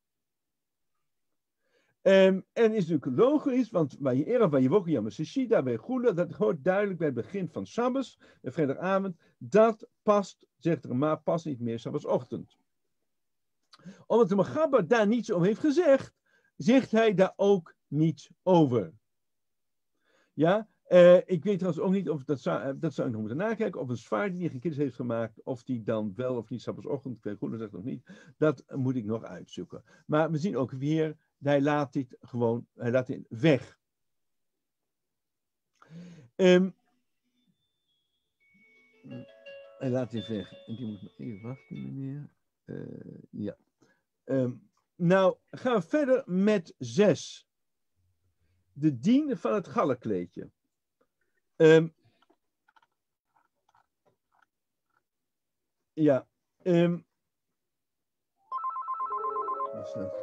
Um, en is natuurlijk logisch, want bij je eerder bij je wokken jammer Seshida bij Goela, dat hoort duidelijk bij het begin van Shabbos, de vrijdagavond, dat past, zegt er maar, past niet meer Shabbosochtend. Omdat de Megabber daar niets over heeft gezegd, zegt hij daar ook niets over. Ja, uh, ik weet trouwens ook niet of dat zou, dat zou ik nog moeten nakijken, of een zwaar die geen kinderen heeft gemaakt, of die dan wel of niet Shabbosochtend, Goela zegt nog niet, dat moet ik nog uitzoeken. Maar we zien ook weer, hij laat dit gewoon, hij laat dit weg. Um, hij laat dit weg. En die moet nog even wachten, meneer. Uh, ja. Um, nou, gaan we verder met zes. De dien van het gallenkleedje. Um, ja. Um, wat is dat?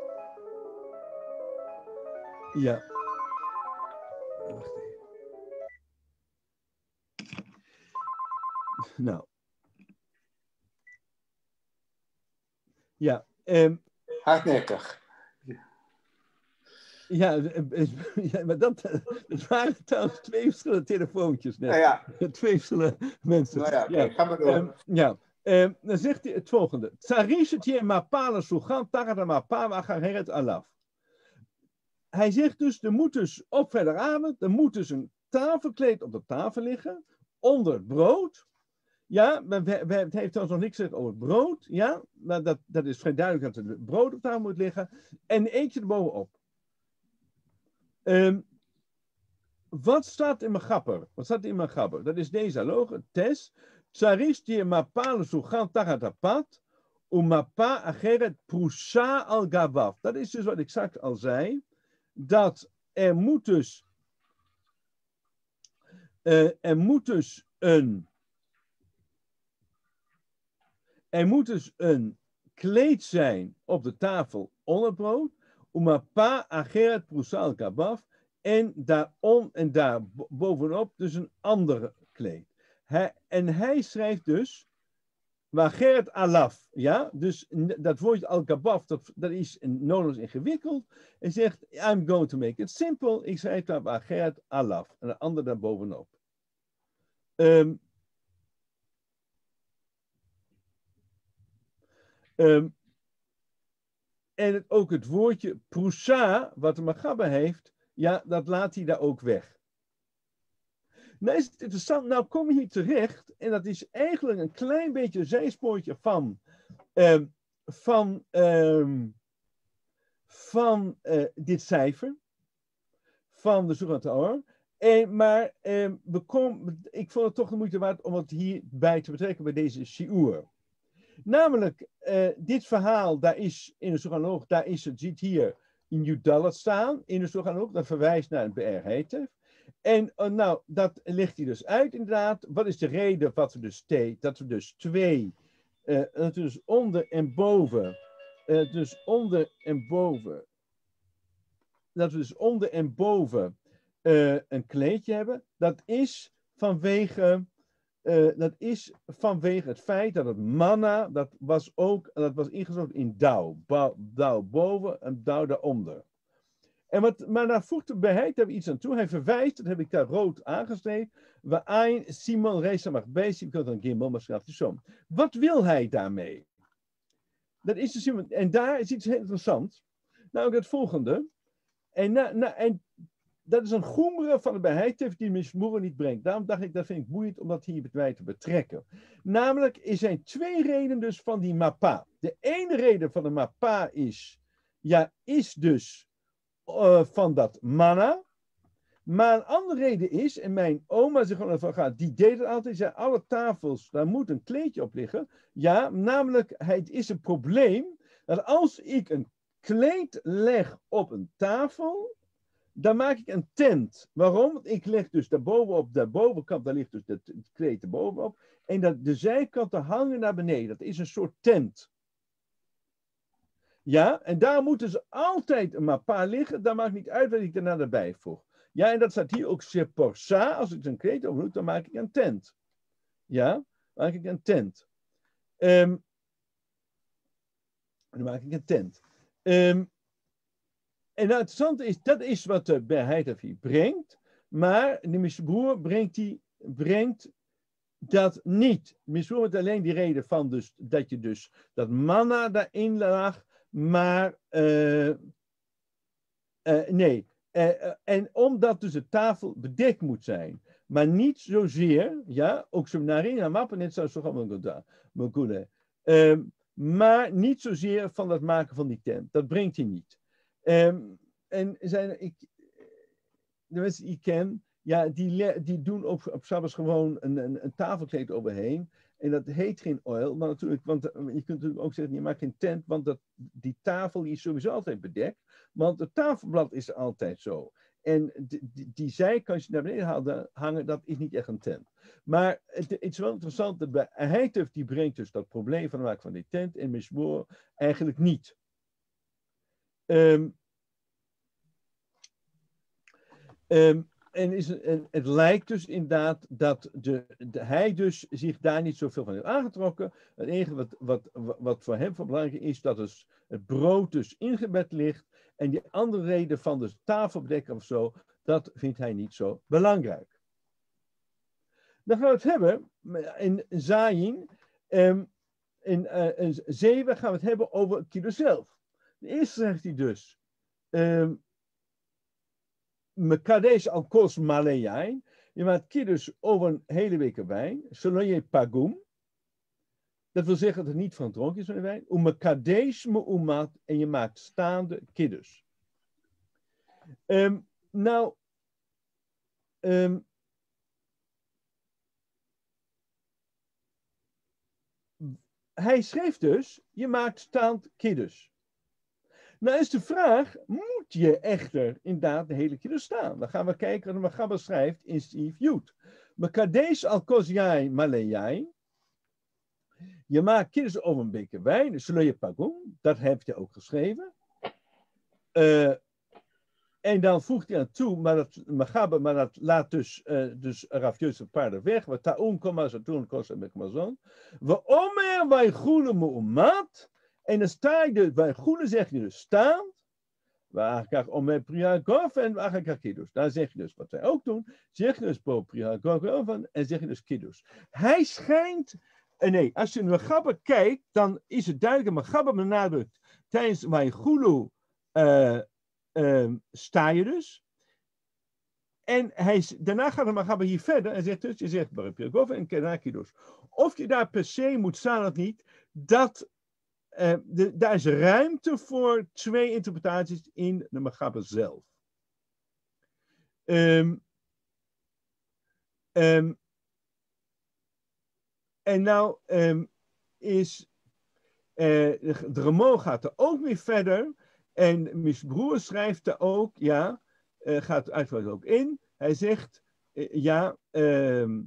Ja. Wacht even. Nou. Ja. Um, Hardnekkig. Ja, ja, maar dat, dat waren trouwens twee verschillende telefoontjes net. Nou ja. Twee verschillende mensen. Nou ja, ja. okay, ga maar door. Um, ja. Um, dan zegt hij het volgende. Tsarishet je mapala sugan tagada mapama gaheret alaf. Hij zegt dus, er moet dus op vrijdagavond, er moet dus een tafelkleed op de tafel liggen, onder het brood. Ja, we, we, we, het heeft trouwens nog niks gezegd over het brood. Ja, maar dat, dat is vrij duidelijk dat het brood op tafel moet liggen. En eentje erbovenop. Um, wat staat in mijn gapper? Wat staat in mijn gapper? Dat is deze logo, tes. Tsaris die mapale sugan tagatapat. Umapa ageret prusa al gabaf. Dat is dus wat ik straks al zei. Dat er moet dus, uh, er moet dus een, er moet dus een kleed zijn op de tafel onder het brood, umapa ageret prusal kabaf, en daarom en daar bovenop dus een andere kleed. Hij, en hij schrijft dus, Wageret alaf, ja, dus dat woordje al-kabaf, dat, dat is nodig ingewikkeld. Hij zegt, I'm going to make it simple. Ik schrijf daar Wageret alaf en de andere daar bovenop. Um, um, en het, ook het woordje prusa, wat de Megabber heeft, ja, dat laat hij daar ook weg. Nou is het interessant, nou kom je hier terecht, en dat is eigenlijk een klein beetje een zijspoortje van, uh, van, uh, van uh, dit cijfer, van de Sugat Or. En, maar uh, we kom, ik vond het toch de moeite waard om het hierbij te betrekken bij deze shiur. Namelijk, uh, dit verhaal, daar is in de Sugat Or, daar is het, ziet hier in Judalat staan, in de Sugat Or, dat verwijst naar het B R Hetef. En uh, nou, dat legt hij dus uit inderdaad. Wat is de reden wat we dus te, dat we dus twee, uh, dat we dus onder en boven, uh, dus onder en boven, dat we dus onder en boven uh, een kleedje hebben. Dat is vanwege, uh, dat is vanwege het feit dat het manna, dat was ook, dat was ingesloten in dauw. Dauw boven en dauw daaronder. En wat, maar daar voegt de bijheid er iets aan toe. Hij verwijst, dat heb ik daar rood aangeschreven. Waarin Simon Reisa mag bezig, dan Gimbal, maar schrijft hij zo. Wat wil hij daarmee? Dat is dus, en daar is iets heel interessants. Nou, het volgende. En, na, na, en dat is een goemere van de bijheid die Mishmura niet brengt. Daarom dacht ik, dat vind ik boeiend om dat hierbij te betrekken. Namelijk, er zijn twee redenen dus van die mappa. De ene reden van de mappa is, ja, is dus uh, van dat manna. Maar een andere reden is, en mijn oma zich gewoon van gaat, die deed het altijd, zei alle tafels, daar moet een kleedje op liggen. Ja, namelijk, het is een probleem dat als ik een kleed leg op een tafel, dan maak ik een tent. Waarom? Want ik leg dus daarbovenop, de bovenkant, daar ligt dus het kleed erbovenop. En dat, de zijkanten hangen naar beneden. Dat is een soort tent. Ja, en daar moeten ze altijd een mappa liggen. Dat maakt niet uit wat ik daarna erbij voeg. Ja, en dat staat hier ook seporsa. Als ik een kleed overdoe, dan maak ik een tent. Ja, dan maak ik een tent. Um, dan maak ik een tent. Um, en nou, het interessante is, dat is wat de Beheitavi brengt, maar de Misboer brengt, die, brengt dat niet. Misboer met alleen die reden van dus, dat je dus dat manna daarin lag, maar uh, uh, nee. Uh, uh, en omdat dus de tafel bedekt moet zijn, maar niet zozeer, ja, ook zo narina mappen, net zoals we kunnen, maar niet zozeer van het maken van die tent. Dat brengt hij niet. Um, en zijn, ik, de mensen die ik ken, ja, die, die doen op, op Shabbos gewoon een, een, een tafelkleed overheen. En dat heet geen oil, maar natuurlijk, want je kunt natuurlijk ook zeggen, je maakt geen tent, want dat, die tafel die is sowieso altijd bedekt. Want het tafelblad is altijd zo. En die, die, die zijkantjes naar beneden hangen, dat is niet echt een tent. Maar het, het is wel interessant, dat bij Heitef, die brengt dus dat probleem van het maken van die tent en Mishmor eigenlijk niet. Um, um, en, is, en het lijkt dus inderdaad dat de, de, hij dus zich daar niet zoveel van heeft aangetrokken. Het enige wat, wat, wat voor hem van belangrijk is, dat dus het brood dus ingebed ligt. En die andere reden van de tafelbedekker of zo, dat vindt hij niet zo belangrijk. Dan gaan we het hebben in Zayin, um, in, uh, in zeven gaan we het hebben over Kiddush zelf. De eerste zegt hij dus, um, Mekadesh al kos malejain. Je maakt Kiddush over een hele week wijn. Soloye pagum. Dat wil zeggen dat het niet van dronken is van de wijn. Umekadesh me umat. En je maakt staande Kiddush. Um, nou. Um, hij schreef dus, je maakt staand Kiddush. Nou is de vraag, moet je echter inderdaad de hele Kiddush staan? Dan gaan we kijken wat de Magabba schrijft in Steve Yud. Mekadesh al kozjai malejai. Je maakt Kiddush over een beker wijn, Soloye pagum, dat heb je ook geschreven. Uh, en dan voegt hij aan toe, maar dat Magabba, maar dat laat dus, uh, dus Rav Yosef paarden weg. Wat taun koma zatun kosa bekmazon. We omer bij goede mu'umat. En dan sta je dus, bij goede zeg je dus staand. Waar ik om mijn priagov en waar ik Kiddush. Daar zeg je dus wat wij ook doen. Zeg je dus pro priagov en zeg je dus Kiddush. Hij schijnt, nee, als je naar Magabba kijkt, dan is het duidelijk, Magabba benadrukt, tijdens mijn goede uh, uh, sta je dus. En hij, daarna gaat de Magabba hier verder en zegt dus, je zegt pro priagov en Kiddush. Of je daar per se moet staan of niet, dat Uh, de, daar is ruimte voor twee interpretaties in de Magabba zelf. Um, um, en nou um, is uh, de, de Ramo gaat er ook weer verder. En Mishbroer schrijft er ook, ja, uh, gaat uiteraard ook in. hij zegt, uh, ja, um,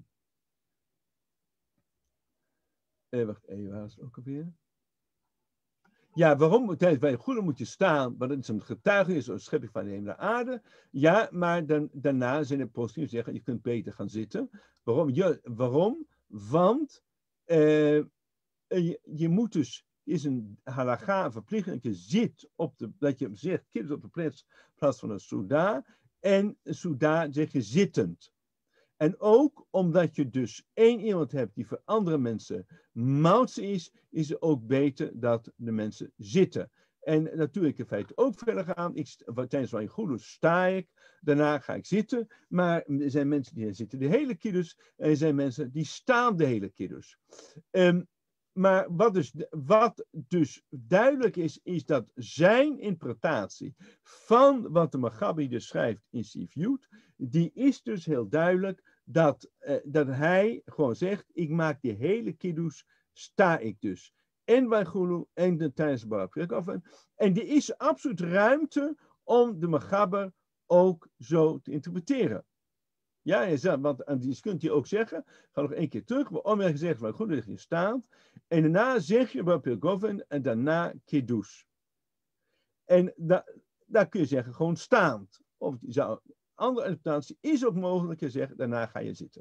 uh, wacht even, waar is het ook alweer? Ja, waarom tijdens bij de goede moet je staan? Want het is een getuigenis, een schepping van de hemel en aarde. Ja, maar dan, daarna zijn er positief zeggen, je kunt beter gaan zitten. Waarom? Je, waarom? Want uh, je, je moet dus, is een halacha verplichting, dat je zit op de, dat je zegt, kids op de plaats, plaats van een souda. En souda zeg je zittend. En ook omdat je dus één iemand hebt die voor andere mensen mouts is, is het ook beter dat de mensen zitten. En natuurlijk in feite ook verder gaan. Ik, tijdens mijn goede sta ik, daarna ga ik zitten. Maar er zijn mensen die zitten de hele kiddus en er zijn mensen die staan de hele kiddus. Um, maar wat dus, wat dus duidelijk is, is dat zijn interpretatie van wat de Megabi dus schrijft in Sif Yud, die is dus heel duidelijk dat, uh, dat hij gewoon zegt, ik maak die hele kiddus, sta ik dus. En bij Gulu en de tijdens de Barak. En er is absoluut ruimte om de Megaber ook zo te interpreteren. Ja, want je kunt je ook zeggen, ga nog één keer terug, waarom je gezegd van goed dat je staat, en daarna zeg je Barak Goven en daarna Kiddush. En da, daar kun je zeggen gewoon staand. Of je zou, andere interpretatie is ook mogelijk, je zegt daarna ga je zitten.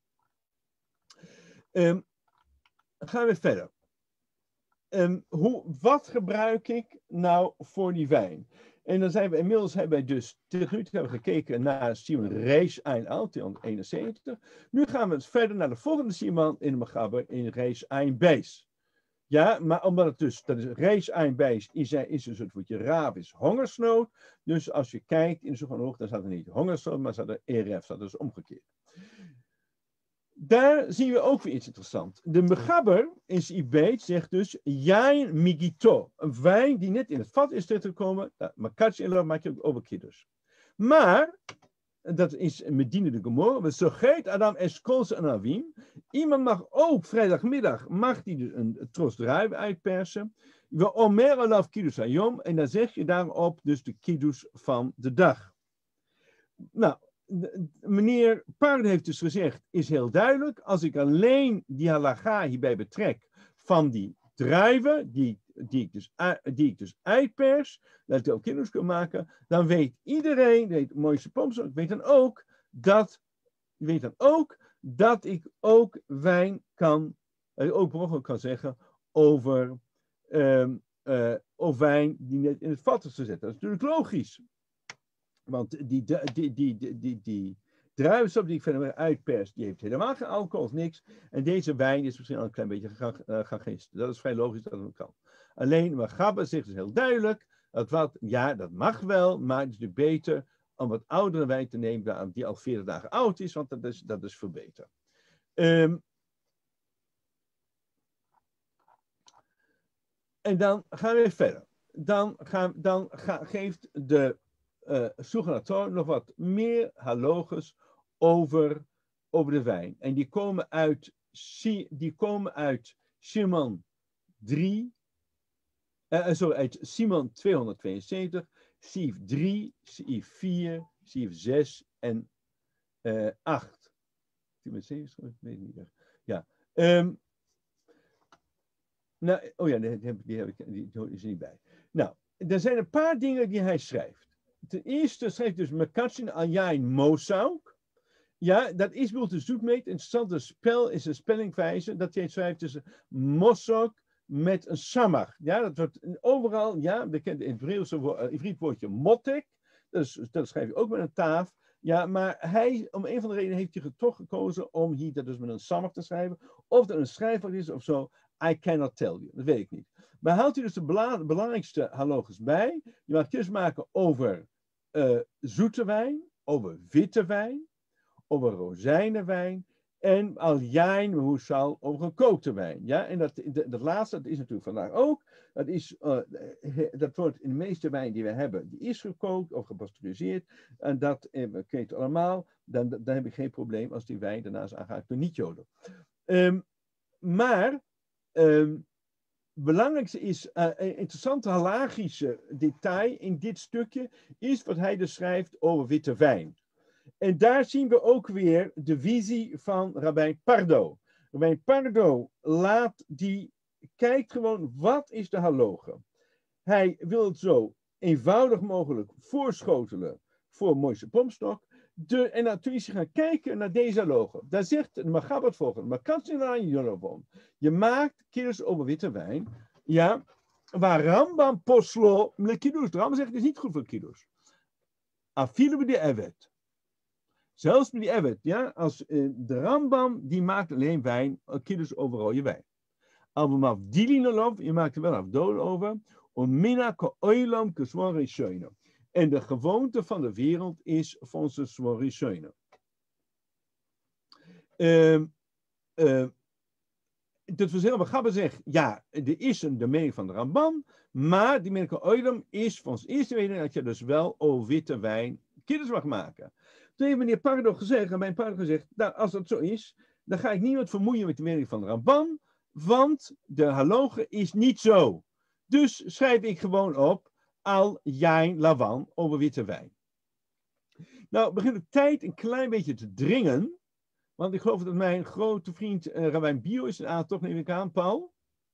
Um, gaan we verder. Um, hoe, wat gebruik ik nou voor die wijn? En dan zijn we inmiddels hebben we dus tegemoet hebben gekeken naar Simon Reis Ein Al, tweehonderdeenenzeventig. Nu gaan we verder naar de volgende Simon in de Megaber in Reis Ein Beis. Ja, maar omdat het dus, dat is Reis Ein Beis, is, is een soort woordje raaf, is hongersnood. Dus als je kijkt in de Zogan Hoog, dan staat er niet hongersnood, maar staat er eref, staat dus omgekeerd. Daar zien we ook weer iets interessants. De Megaber in Ibeit zegt dus Jain Migito. Een wijn die net in het vat is terechtgekomen. Makatje en maak je ook overkidders. Maar, dat is Medina de Gomorra. We zogeet Adam Eskols en Avim. Iemand mag ook vrijdagmiddag mag die dus een tros druiven uitpersen. We omer alaf kiddus ayom. En dan zeg je daarop dus de kiddus van de dag. Nou. Meneer Paard heeft dus gezegd, is heel duidelijk, als ik alleen die halacha hierbij betrek van die druiven, die, die, ik, dus, die ik dus uitpers, dat ik ook kinders kan maken, dan weet iedereen, weet Moïse Pomson, weet dan ook dat, weet dan ook dat ik ook wijn kan, ook mogelijk kan zeggen over, um, uh, over wijn die net in het vat is gezet. Dat is natuurlijk logisch. Want die, die, die, die, die, die druivensap die ik verder uitpers, die heeft helemaal geen alcohol of niks. En deze wijn is misschien al een klein beetje gagist. Dat is vrij logisch dat het kan. Alleen, maar Gabba zegt dus heel duidelijk, dat wat, ja, dat mag wel, maar het is natuurlijk beter om wat oudere wijn te nemen, die al veertig dagen oud is, want dat is, dat is veel beter. Um, en dan gaan we weer verder. Dan, gaan, dan ga, geeft de Uh, Suchanator nog wat meer haloges over, over de wijn. En die komen uit, die komen uit Simon drie, uh, sorry, uit Simon tweehonderdtweeënzeventig, Sif drie, Sif vier, Sif zes en uh, acht. Simon zeven, weet ik niet. Ja. Um, nou, oh ja, die heb, die heb ik, die, die is er niet bij. Nou, er zijn een paar dingen die hij schrijft. Ten eerste schrijft dus Mekatsin Aljain Mosauk. Ja, dat is bijvoorbeeld de zoetmeet. Een interessante spel is een spellingwijze. Dat hij schrijft tussen Mosok met een samach. Ja, dat wordt overal, ja, bekend in het Hebreeuwse uh, woordje motek. Dus, dat schrijf je ook met een taaf. Ja, maar hij, om een van de redenen heeft hij toch gekozen om hier dat dus met een samach te schrijven. Of dat een schrijfwoord is of zo. I cannot tell you. Dat weet ik niet. Maar haalt u dus de bela- belangrijkste haloges bij. Je mag dus maken over uh, zoete wijn, over witte wijn, over rozijnenwijn en aljain, hoe zal, over gekookte wijn. Ja, en dat, dat, dat laatste, dat is natuurlijk vandaag ook. Dat, is, uh, dat wordt in de meeste wijn die we hebben, die is gekookt of gepasteuriseerd. En dat uh, we weten allemaal, dan, dan heb ik geen probleem als die wijn daarnaast aangaat door niet-joden. Um, maar Um, belangrijkste is, uh, een interessante halagische detail in dit stukje, is wat hij dus schrijft over witte wijn. En daar zien we ook weer de visie van Rabbijn Pardo. Rabbijn Pardo laat die, kijkt gewoon, wat is de haloge? Hij wil het zo eenvoudig mogelijk voorschotelen voor Moshe Pomstok. De, en natuurlijk is hij gaan kijken naar deze haloge. Daar zegt de Magab het volgende. Maar kan je nou Jonovon? Je maakt kiddus over witte wijn. Ja, waar Rambam poslo le kiddus. Rambam zegt het is niet goed voor kiddus. Afile we de evet. Zelfs met die evet, ja, als uh, de Rambam, die maakt alleen wijn, kiddus over rode wijn. Alvemaal dilinolov, je maakt er wel afdolen over. Om mina ko oilam ke swarishoino. En de gewoonte van de wereld is van zijn swarishoino. Uh, uh, dat wil zeggen, Gabba zegt, ja, er is een de mening van de Rambam, maar die mening van oilam is van zijn eerste mening dat je dus wel over witte wijn kiddus mag maken. Toen heeft meneer Pardo gezegd, en mijn Pardo gezegd, nou, als dat zo is, dan ga ik niemand vermoeien met de mening van de Ramban, want de haloge is niet zo. Dus schrijf ik gewoon op, al jain lawan, over witte wijn. Nou, begint de tijd een klein beetje te dringen, want ik geloof dat mijn grote vriend uh, Rabijn Bio is een aantocht, neem ik aan, Paul.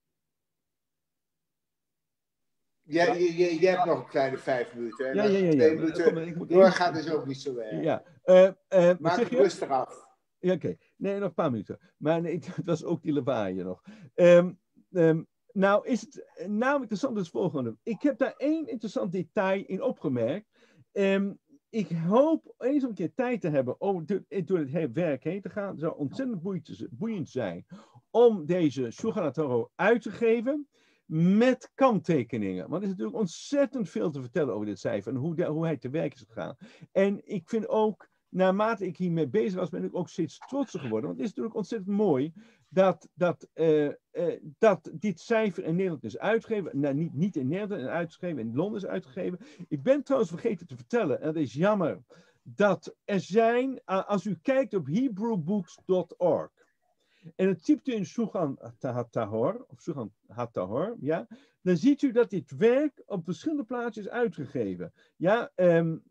Ja, je, je, je hebt nog een kleine vijf minuten. En ja, ja, ja, ja. Twee minuten ik moet doorgaan is ook niet zo erg. Ja. Uh, uh, Maak het rustig af. Ja, oké. Okay. Nee, nog een paar minuten. Maar nee, het was ook die lawaai nog. Um, um, nou, is het namelijk interessant het volgende. Ik heb daar één interessant detail in opgemerkt. Um, ik hoop eens een keer tijd te hebben om door, door het hele werk heen te gaan. Het zou ontzettend boeiend, boeiend zijn om deze Shulchan HaTorah uit te geven. Met kanttekeningen. Want er is natuurlijk ontzettend veel te vertellen over dit cijfer. En hoe, de, hoe hij te werk is gegaan. En ik vind ook, naarmate ik hiermee bezig was, ben ik ook steeds trotser geworden. Want het is natuurlijk ontzettend mooi dat, dat, uh, uh, dat dit cijfer in Nederland is uitgegeven. Nou, niet, niet in Nederland is uitgegeven, in Londen is uitgegeven. Ik ben trouwens vergeten te vertellen, en dat is jammer, dat er zijn, uh, als u kijkt op hebrew books dot org. En het typt u in Shulchan HaTorah, of Shulchan HaTorah, ja, dan ziet u dat dit werk op verschillende plaatsen is uitgegeven. Ja, um,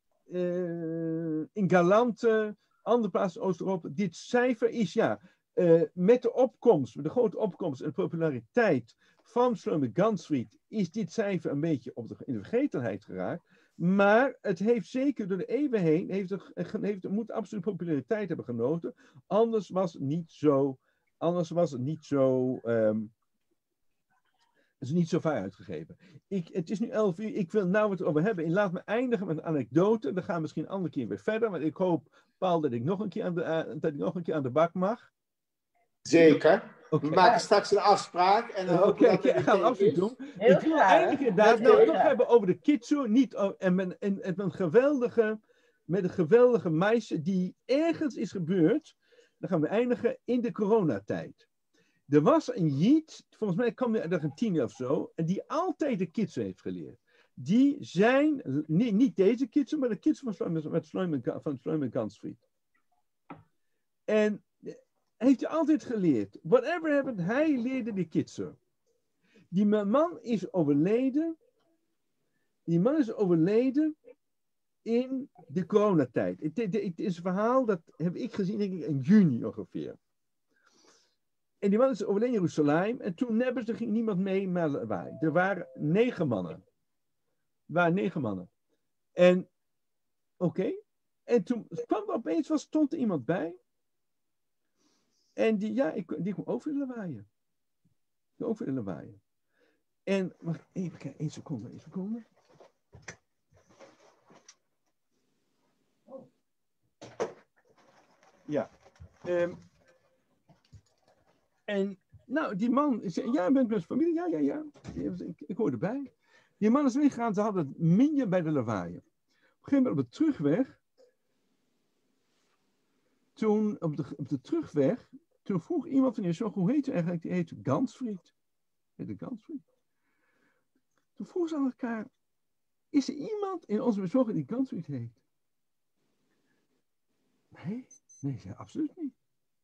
uh, in Galante, andere plaatsen in Oost-Europa. Dit cijfer is, ja, uh, met de opkomst, met de grote opkomst en de populariteit van Shlomo Ganzfried, is dit cijfer een beetje op de, in de vergetenheid geraakt. Maar het heeft zeker door de eeuwen heen, heeft het, heeft, het moet absoluut populariteit hebben genoten. Anders was het niet zo, anders was het niet zo, um, het is niet zo vaak uitgegeven. Ik, het is nu elf uur, ik wil nou het over hebben. En laat me eindigen met een anekdote. Dan gaan we misschien een andere keer weer verder. Want ik hoop, Paul, dat ik nog een keer aan de, uh, dat ik nog een keer aan de bak mag. Zeker. Okay. We maken straks een afspraak. En dan hoop Oké, okay, ik ga een afspraak doen. Heel ik wil graag. eigenlijk inderdaad nou toch hebben over de Kitsu. Niet, oh, en met, en, met een geweldige, met een geweldige meisje die ergens is gebeurd. Dan gaan we eindigen in de coronatijd. Er was een Jied, volgens mij kwam hij uit Argentinië of zo, en die altijd de Kitsu heeft geleerd. Die zijn, niet, niet deze Kitsu, maar de Kitsu van Shlomo Ganzfried. En heeft hij altijd geleerd. Whatever happened, hij leerde die Kitsu. Die man is overleden. Die man is overleden in de coronatijd. Het, het, het is een verhaal dat heb ik gezien denk ik, in juni ongeveer. En die man is overleden in Jeruzalem. En toen nebbers, er ging niemand mee naar waar. Er waren negen mannen. Er waren negen mannen. En oké. Okay. En toen kwam er opeens, was, stond er iemand bij. En die, ja, ik, die kwam over de lawaaien. Over de lawaaien. En, wacht even kijken, één seconde, één seconde. Ja. Um, en, nou, die man zei, ja, bent met familie? Ja, ja, ja. Ik, ik hoor erbij. Die man is weggegaan, ze hadden het minje bij de lawaaien. Op een gegeven moment op de terugweg, toen, op de, op de terugweg, toen vroeg iemand van Yeshua, hoe heet u eigenlijk? Die heet Ganzfried. Heet Ganzfried. Toen vroeg ze aan elkaar, is er iemand in onze bezorger die Ganzfried heet? Nee, nee, ja, absoluut niet.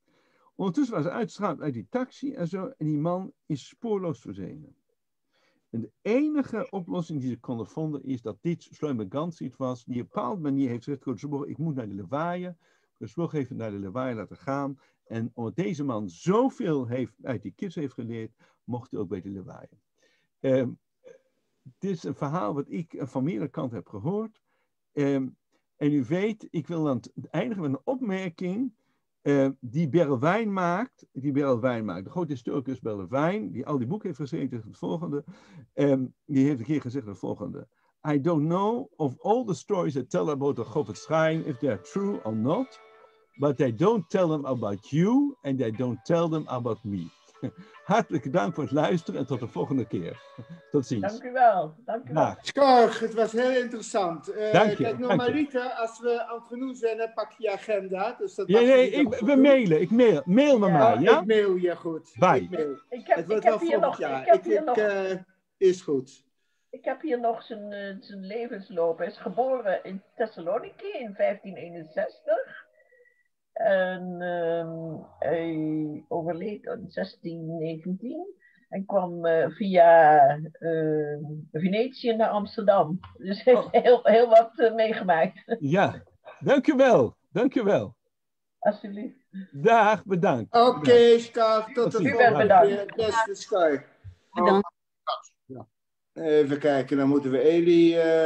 Ondertussen was ze uitgestraald uit die taxi en zo, en die man is spoorloos verdwenen. En de enige oplossing die ze konden vinden is dat dit Shlomo Ganzit was, die op een bepaalde manier heeft gezegd, Kodesh, ik moet naar de Lewaaien. Kodesh heeft het naar de Lewaaien laten gaan. En omdat deze man zoveel heeft, uit die kids heeft geleerd, mocht hij ook bij de Lewaaien. Um, dit is een verhaal wat ik van meerdere kanten heb gehoord. Um, en u weet, ik wil dan eindigen met een opmerking uh, die Berlewijn maakt. Die Berlewijn maakt. De grote historicus Berlewijn, die al die boeken heeft geschreven, zegt het volgende. Um, die heeft een keer gezegd het volgende. I don't know of all the stories that tell about the Chofetz Chaim, if they are true or not. But they don't tell them about you and they don't tell them about me. Hartelijk dank voor het luisteren en tot de volgende keer. Tot ziens. Dank u wel. Dank u wel. Dag. Skorg, het was heel interessant. Uh, Dank je, kijk, dank je. normaliter, als we aan het genoeg zijn, dan pak je je agenda. Dus dat Ja, mag je nee, niet ik, ook we doen. mailen. Ik mail, mail me Ja, maar, Oh, ja? Ik mail je goed. Bye. Ik mail. Ik heb, Het ik wordt heb wel hier volgend nog... jaar. Ik heb Ik, hier ik, nog... uh, is goed. Ik heb hier nog zijn, uh, zijn levensloop. Hij is geboren in Thessaloniki in vijftien eenenzestig. En uh, hij overleed in zestien negentien. En kwam uh, via uh, Venetië naar Amsterdam. Dus hij heeft Oh. heel, heel wat uh, meegemaakt. Ja, dankjewel. Dankjewel. Alsjeblieft. Dag, bedankt. Oké, okay, Skorg, tot Tot de ziens. U bent volgende bedankt. keer. Beste Skorg. Bedankt. Even kijken, dan moeten we Eli... Uh...